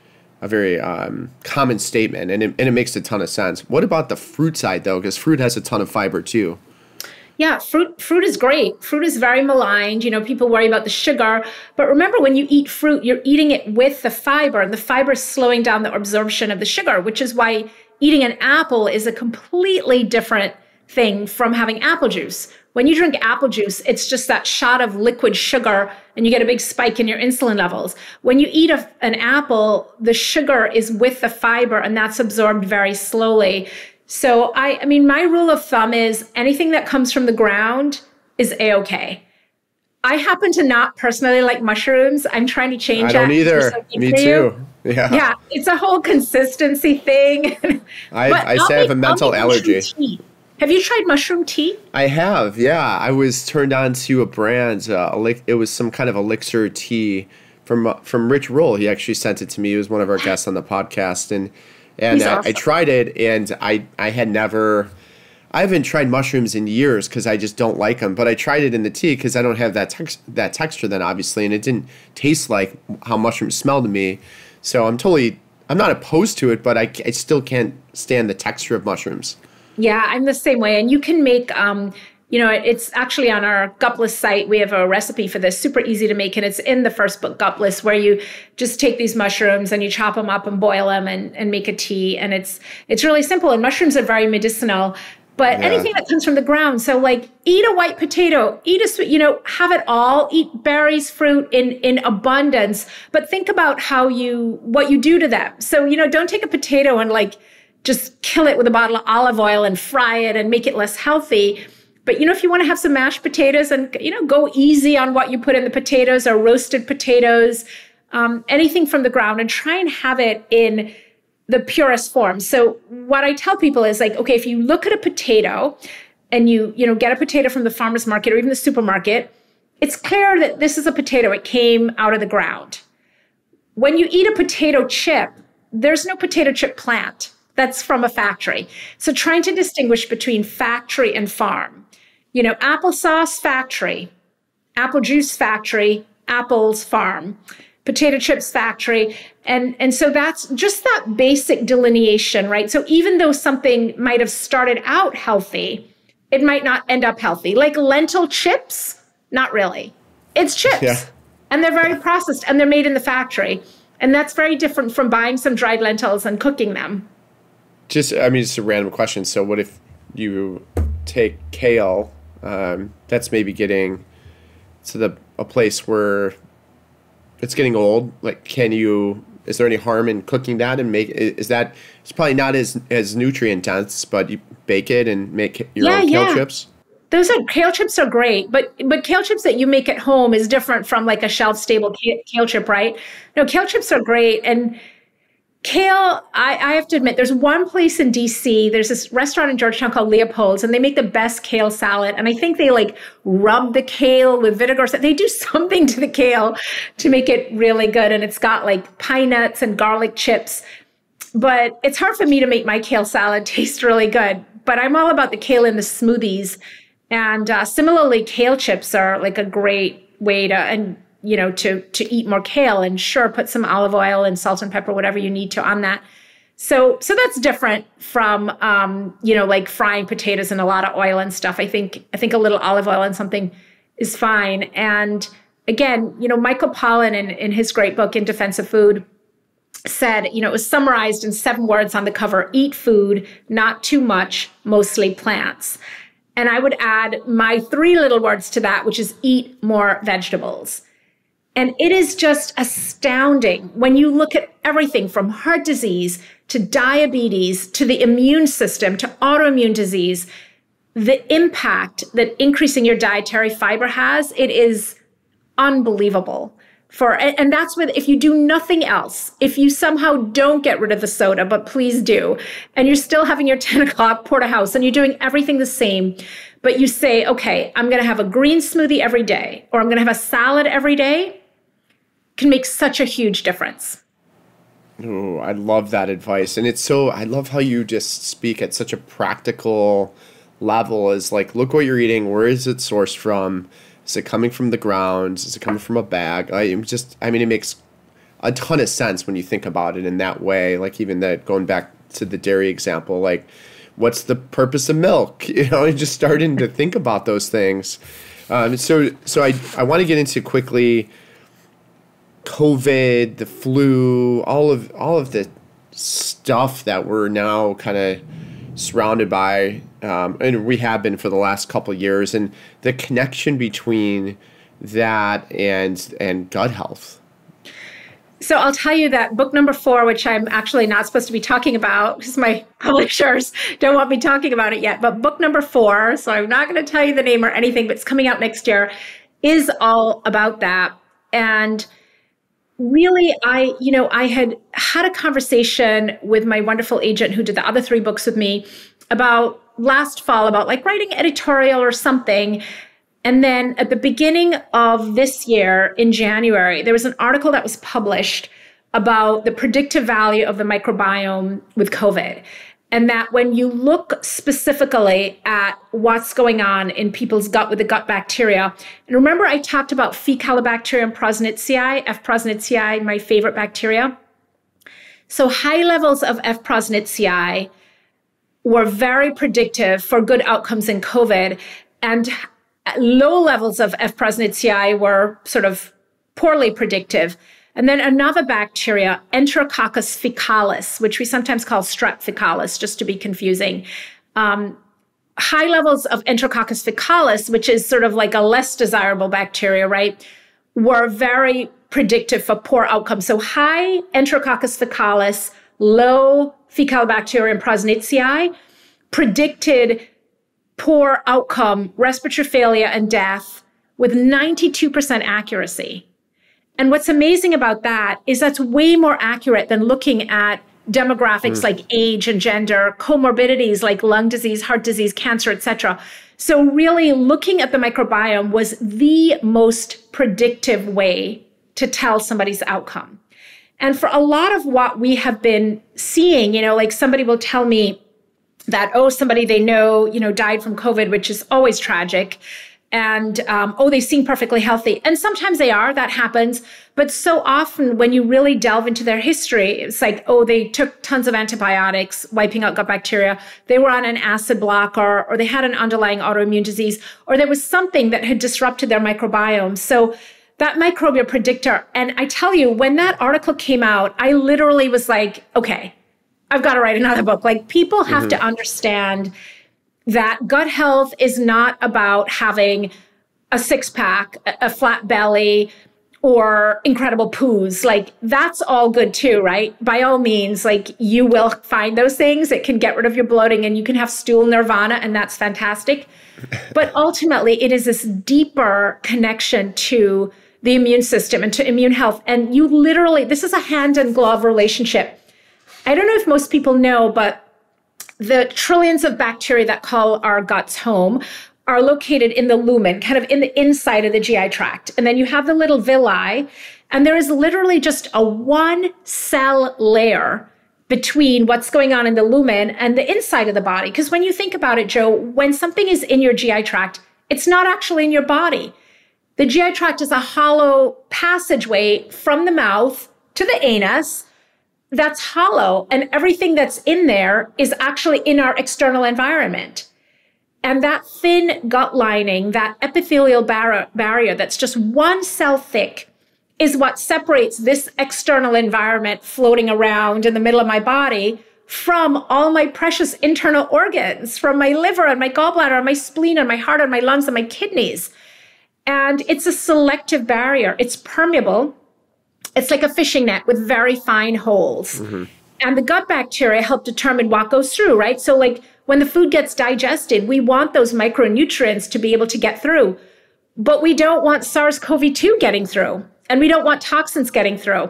a very um, common statement, and it, and it makes a ton of sense. What about the fruit side, though? Because fruit has a ton of fiber, too. Yeah, fruit fruit is great. Fruit is very maligned. You know, people worry about the sugar. But remember, when you eat fruit, you're eating it with the fiber, and the fiber is slowing down the absorption of the sugar, which is why eating an apple is a completely different thing from having apple juice. When you drink apple juice, it's just that shot of liquid sugar and you get a big spike in your insulin levels. When you eat a, an apple, the sugar is with the fiber and that's absorbed very slowly. So I, I mean, my rule of thumb is anything that comes from the ground is A-okay. I happen to not personally like mushrooms. I'm trying to change I that. don't either. Me too. Yeah. Yeah. It's a whole consistency thing. I, I say I have a mental allergy. Have you tried mushroom tea? I have, yeah. I was turned on to a brand. Uh, it was some kind of elixir tea from uh, from Rich Roll. He actually sent it to me. He was one of our guests on the podcast, and and I, awesome. I tried it, and I I had never. I haven't tried mushrooms in years because I just don't like them. But I tried it in the tea because I don't have that tex- that texture then, obviously, and it didn't taste like how mushrooms smell to me. So I'm totally. I'm not opposed to it, but I, I still can't stand the texture of mushrooms. Yeah, I'm the same way. And you can make, um, you know, it's actually on our Gutbliss site. We have a recipe for this, super easy to make. And it's in the first book, Gutbliss, where you just take these mushrooms and you chop them up and boil them and, and make a tea. And it's it's really simple. And mushrooms are very medicinal. But yeah. anything that comes from the ground. So like eat a white potato, eat a sweet, you know, have it all, eat berries, fruit in, in abundance. But think about how you, what you do to them. So, you know, don't take a potato and like, just kill it with a bottle of olive oil and fry it and make it less healthy. But, you know, if you want to have some mashed potatoes and, you know, go easy on what you put in the potatoes or roasted potatoes, um, anything from the ground, and try and have it in the purest form. So what I tell people is like, okay, if you look at a potato and you, you know, get a potato from the farmer's market or even the supermarket, it's clear that this is a potato. It came out of the ground. When you eat a potato chip, there's no potato chip plant. That's from a factory. So trying to distinguish between factory and farm. You know, applesauce factory, apple juice factory, apples farm, potato chips factory. And, and so that's just that basic delineation, right? So even though something might have started out healthy, it might not end up healthy. Like lentil chips, not really. It's chips. Yeah. And they're very processed and they're made in the factory. And that's very different from buying some dried lentils and cooking them. Just, I mean, just a random question. So what if you take kale, um, that's maybe getting to the a place where it's getting old? Like, can you, is there any harm in cooking that and make, is that, it's probably not as, as nutrient dense, but you bake it and make your yeah, own kale yeah. chips? Those are, kale chips are great, but but kale chips that you make at home is different from like a shelf-stable kale chip, right? No, kale chips are great. And Kale, I, I have to admit, there's one place in D C, there's this restaurant in Georgetown called Leopold's, and they make the best kale salad. And I think they like rub the kale with vinegar. So they do something to the kale to make it really good. And it's got like pine nuts and garlic chips. But it's hard for me to make my kale salad taste really good. But I'm all about the kale in the smoothies. And uh, similarly, kale chips are like a great way to, and you know, to to eat more kale, and sure, put some olive oil and salt and pepper, whatever you need to on that. So so that's different from, um, you know, like frying potatoes in a lot of oil and stuff. I think I think a little olive oil and something is fine. And again, you know, Michael Pollan in, in his great book, In Defense of Food, said, you know, it was summarized in seven words on the cover: eat food, not too much, mostly plants. And I would add my three little words to that, which is eat more vegetables. And it is just astounding when you look at everything from heart disease to diabetes to the immune system to autoimmune disease, the impact that increasing your dietary fiber has. It is unbelievable. For, and that's with, if you do nothing else, if you somehow don't get rid of the soda, but please do, and you're still having your ten o'clock porterhouse and you're doing everything the same, but you say, okay, I'm going to have a green smoothie every day, or I'm going to have a salad every day, can make such a huge difference. Oh, I love that advice. And it's so, I love how you just speak at such a practical level, as like, look what you're eating. Where is it sourced from? Is it coming from the ground? Is it coming from a bag? I just, I mean, it makes a ton of sense when you think about it in that way. Like even that, going back to the dairy example, like what's the purpose of milk? You know, and just starting to think about those things. Um, so, so I, I want to get into quickly COVID, the flu, all of all of the stuff that we're now kind of surrounded by, um, and we have been for the last couple of years, and the connection between that and and gut health. So I'll tell you that book number four, which I'm actually not supposed to be talking about because my publishers don't want me talking about it yet, but book number four, so I'm not going to tell you the name or anything, but it's coming out next year, is all about that. And really, I, you know, I had had a conversation with my wonderful agent who did the other three books with me about last fall, about like writing editorial or something. And then at the beginning of this year in January, there was an article that was published about the predictive value of the microbiome with COVID. And that when you look specifically at what's going on in people's gut with the gut bacteria, and remember I talked about Faecalibacterium prosnitzii, F. prosnitzii, my favorite bacteria. So high levels of F. prosnitzii were very predictive for good outcomes in COVID, and low levels of F. prosnitzii were sort of poorly predictive. And then another bacteria, Enterococcus faecalis, which we sometimes call strep faecalis, just to be confusing. Um, high levels of Enterococcus faecalis, which is sort of like a less desirable bacteria, right, were very predictive for poor outcomes. So high Enterococcus faecalis, low Faecalibacterium prosnitzii predicted poor outcome, respiratory failure, and death with ninety-two percent accuracy. And what's amazing about that is that's way more accurate than looking at demographics mm. like age and gender, comorbidities like lung disease, heart disease, cancer, et cetera. So really looking at the microbiome was the most predictive way to tell somebody's outcome. And for a lot of what we have been seeing, you know, like somebody will tell me that, oh, somebody they know, you know, died from COVID, which is always tragic. And, um, oh, they seem perfectly healthy. And sometimes they are, that happens. But so often when you really delve into their history, it's like, oh, they took tons of antibiotics, wiping out gut bacteria. They were on an acid blocker, or they had an underlying autoimmune disease, or there was something that had disrupted their microbiome. So that microbial predictor, and I tell you, when that article came out, I literally was like, okay, I've got to write another book. Like people have mm-hmm. to understand that gut health is not about having a six pack, a flat belly, or incredible poos. Like that's all good too, right? By all means, like you will find those things. It can get rid of your bloating and you can have stool nirvana, and that's fantastic. But ultimately, it is this deeper connection to the immune system and to immune health. And you literally, this is a hand and glove relationship. I don't know if most people know, but the trillions of bacteria that call our guts home are located in the lumen, kind of in the inside of the G I tract. And then you have the little villi, and there is literally just a one cell layer between what's going on in the lumen and the inside of the body. Because when you think about it, Joe, when something is in your G I tract, it's not actually in your body. The G I tract is a hollow passageway from the mouth to the anus that's hollow, and everything that's in there is actually in our external environment. And that thin gut lining, that epithelial bar- barrier that's just one cell thick, is what separates this external environment floating around in the middle of my body from all my precious internal organs, from my liver and my gallbladder and my spleen and my heart and my lungs and my kidneys. And it's a selective barrier. It's permeable. It's like a fishing net with very fine holes. Mm-hmm. And the gut bacteria help determine what goes through, right? So like when the food gets digested, we want those micronutrients to be able to get through, but we don't want SARS-C o V two getting through, and we don't want toxins getting through.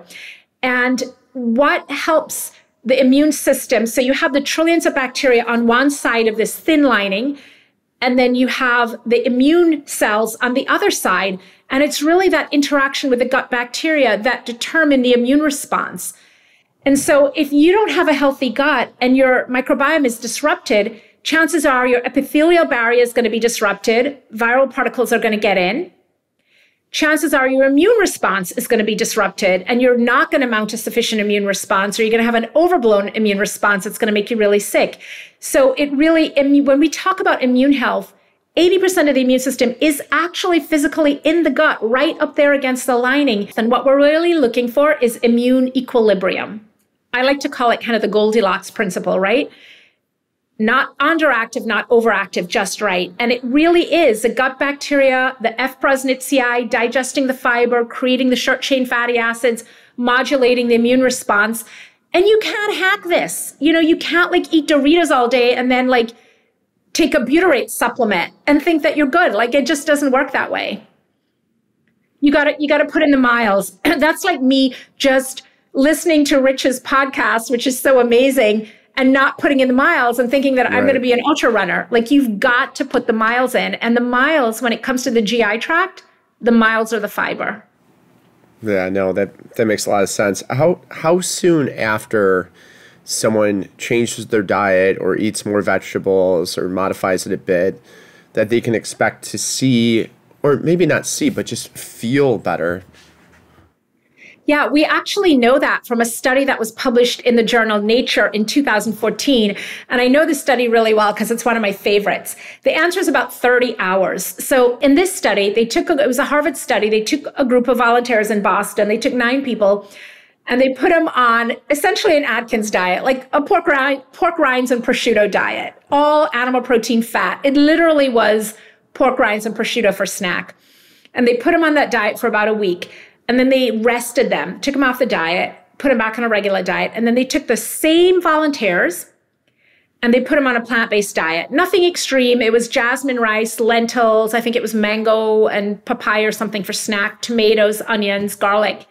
And what helps the immune system? So you have the trillions of bacteria on one side of this thin lining, and then you have the immune cells on the other side. And it's really that interaction with the gut bacteria that determine the immune response. And so if you don't have a healthy gut and your microbiome is disrupted, chances are your epithelial barrier is going to be disrupted. Viral particles are going to get in. Chances are your immune response is going to be disrupted, and you're not going to mount a sufficient immune response, or you're going to have an overblown immune response that's going to make you really sick. So it really, when we talk about immune health, eighty percent of the immune system is actually physically in the gut, right up there against the lining. And what we're really looking for is immune equilibrium. I like to call it kind of the Goldilocks principle, right? Not underactive, not overactive, just right. And it really is the gut bacteria, the F. prausnitzii, digesting the fiber, creating the short chain fatty acids, modulating the immune response. And you can't hack this. You know, you can't like eat Doritos all day and then like take a butyrate supplement and think that you're good. Like it just doesn't work that way. You got to, you got to put in the miles. That's like me just listening to Rich's podcast, which is so amazing, and not putting in the miles and thinking that right. I'm going to be an ultra runner. Like you've got to put the miles in. And the miles, when it comes to the G I tract, the miles are the fiber. Yeah, no, that, that makes a lot of sense. How, how soon after someone changes their diet or eats more vegetables or modifies it a bit that they can expect to see, or maybe not see, but just feel better? Yeah, we actually know that from a study that was published in the journal Nature in two thousand fourteen. And I know this study really well because it's one of my favorites. The answer is about thirty hours. So in this study, they took, a, it was a Harvard study. They took a group of volunteers in Boston. They took nine people and they put them on essentially an Atkins diet, like a pork, rind, pork rinds and prosciutto diet, all animal protein fat. It literally was pork rinds and prosciutto for snack. And they put them on that diet for about a week. And then they rested them, took them off the diet, put them back on a regular diet. And then they took the same volunteers and they put them on a plant-based diet. Nothing extreme. It was jasmine rice, lentils. I think it was mango and papaya or something for snack, tomatoes, onions, garlic.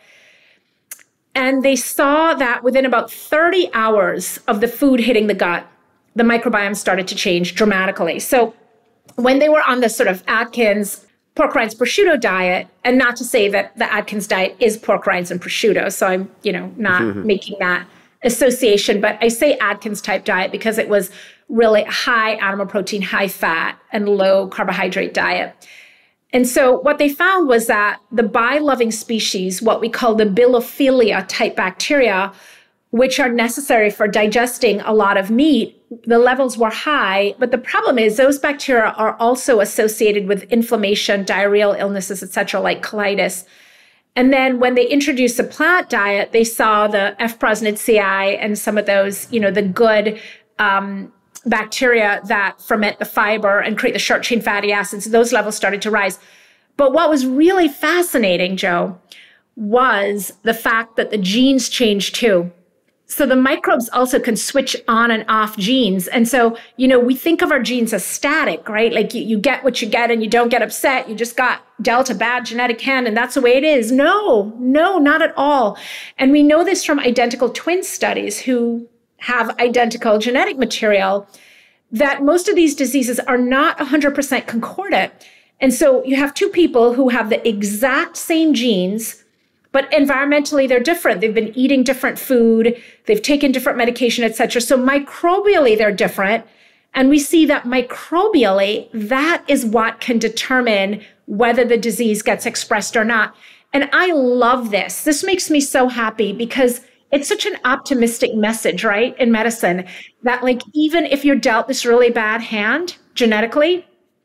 And they saw that within about thirty hours of the food hitting the gut, the microbiome started to change dramatically. So when they were on the sort of Atkins pork rinds prosciutto diet, and not to say that the Atkins diet is pork rinds and prosciutto, so I'm, you know, not mm-hmm. making that association, but I say Atkins type diet because it was really high animal protein, high fat, and low carbohydrate diet. And so what they found was that the bile-loving species, what we call the bilophila type bacteria, which are necessary for digesting a lot of meat, the levels were high. But the problem is those bacteria are also associated with inflammation, diarrheal illnesses, et cetera, like colitis. And then when they introduced a plant diet, they saw the F. prausnitzii and some of those, you know, the good um, bacteria that ferment the fiber and create the short chain fatty acids. Those levels started to rise. But what was really fascinating, Joe, was the fact that the genes changed too. So the microbes also can switch on and off genes. And so, you know, we think of our genes as static, right? Like you, you get what you get and you don't get upset. You just got dealt a bad genetic hand and that's the way it is. No, no, not at all. And we know this from identical twin studies who have identical genetic material, that most of these diseases are not one hundred percent concordant. And so you have two people who have the exact same genes, but environmentally they're different. They've been eating different food, they've taken different medication, et cetera. So microbially they're different. And we see that microbially, that is what can determine whether the disease gets expressed or not. And I love this. This makes me so happy because it's such an optimistic message, right, in medicine, that like even if you're dealt this really bad hand genetically,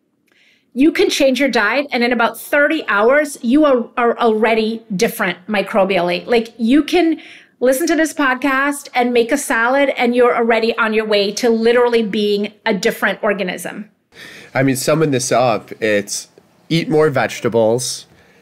you can change your diet, and in about thirty hours, you are, are already different microbially. Like you can listen to this podcast and make a salad, and you're already on your way to literally being a different organism. I mean, summing this up, it's eat more vegetables,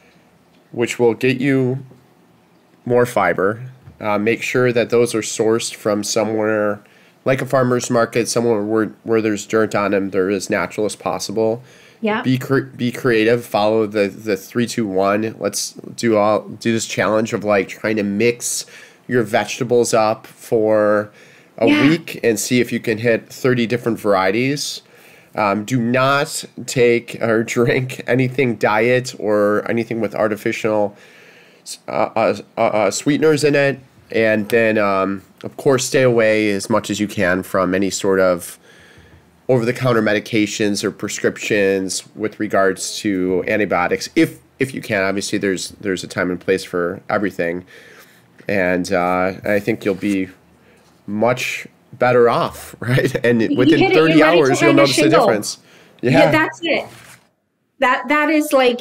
which will get you more fiber. Uh, make sure that those are sourced from somewhere like a farmer's market, somewhere where, where there's dirt on them, they're as natural as possible. Yeah. Be cre- be creative. Follow the the three two one. Let's do all do this challenge of like trying to mix your vegetables up for a yeah. week and see if you can hit thirty different varieties. Um, do not take or drink anything diet or anything with artificial uh, uh, uh, sweeteners in it. And then, um, of course, stay away as much as you can from any sort of over-the-counter medications or prescriptions with regards to antibiotics. If if you can, obviously, there's there's a time and place for everything. And uh, I think you'll be much better off, right? And you within thirty hours, you'll notice the difference. Yeah. yeah, that's it. That that is like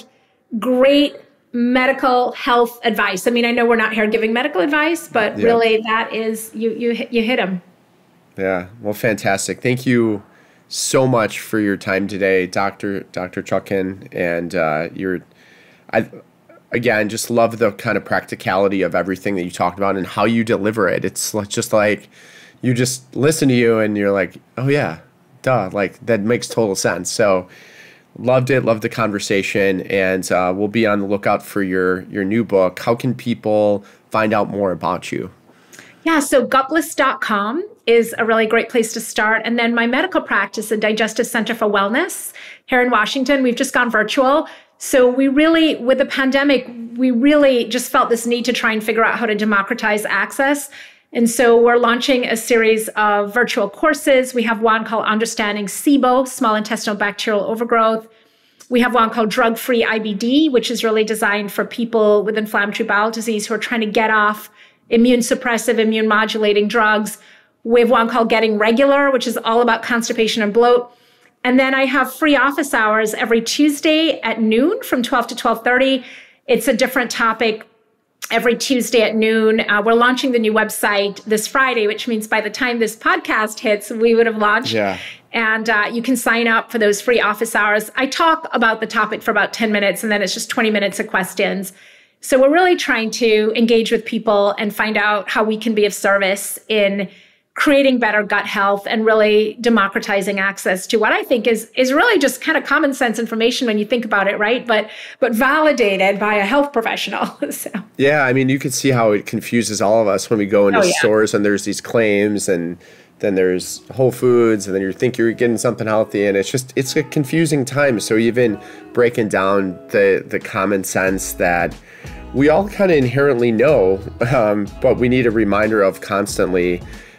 great medical health advice. I mean, I know we're not here giving medical advice, but yeah. really, that is you you you hit them. Yeah. Well, fantastic. Thank you so much for your time today, Doctor Doctor Chutkan, and uh, your I. Again, just love the kind of practicality of everything that you talked about and how you deliver it. It's just like you just listen to you and you're like, oh yeah, duh, like that makes total sense. So loved it, loved the conversation, and uh, we'll be on the lookout for your your new book. How can people find out more about you? Yeah, so gutbliss dot com is a really great place to start. And then my medical practice, the Digestive Center for Wellness here in Washington, we've just gone virtual. So we really, with the pandemic, we really just felt this need to try and figure out how to democratize access. And so we're launching a series of virtual courses. We have one called Understanding S I B O, Small Intestinal Bacterial Overgrowth. We have one called Drug-Free I B D, which is really designed for people with inflammatory bowel disease who are trying to get off immune suppressive, immune modulating drugs. We have one called Getting Regular, which is all about constipation and bloat. And then I have free office hours every Tuesday at noon from twelve to twelve thirty. It's a different topic every Tuesday at noon. Uh, we're launching the new website this Friday, which means by the time this podcast hits, we would have launched. Yeah. And uh, you can sign up for those free office hours. I talk about the topic for about ten minutes, and then it's just twenty minutes of questions. So we're really trying to engage with people and find out how we can be of service in creating better gut health and really democratizing access to what I think is is really just kind of common sense information when you think about it, right? But but validated by a health professional. So. Yeah, I mean, you can see how it confuses all of us when we go into oh, yeah. stores and there's these claims, and then there's Whole Foods, and then you think you're getting something healthy, and it's just it's a confusing time. So even breaking down the the common sense that we all kind of inherently know, um, but we need a reminder of constantly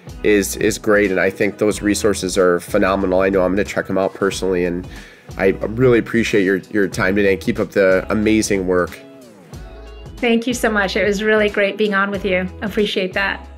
is is great. And I think those resources are phenomenal. I know I'm going to check them out personally, and I really appreciate your, your time today. Keep up the amazing work. Thank you so much. It was really great being on with you. Appreciate that.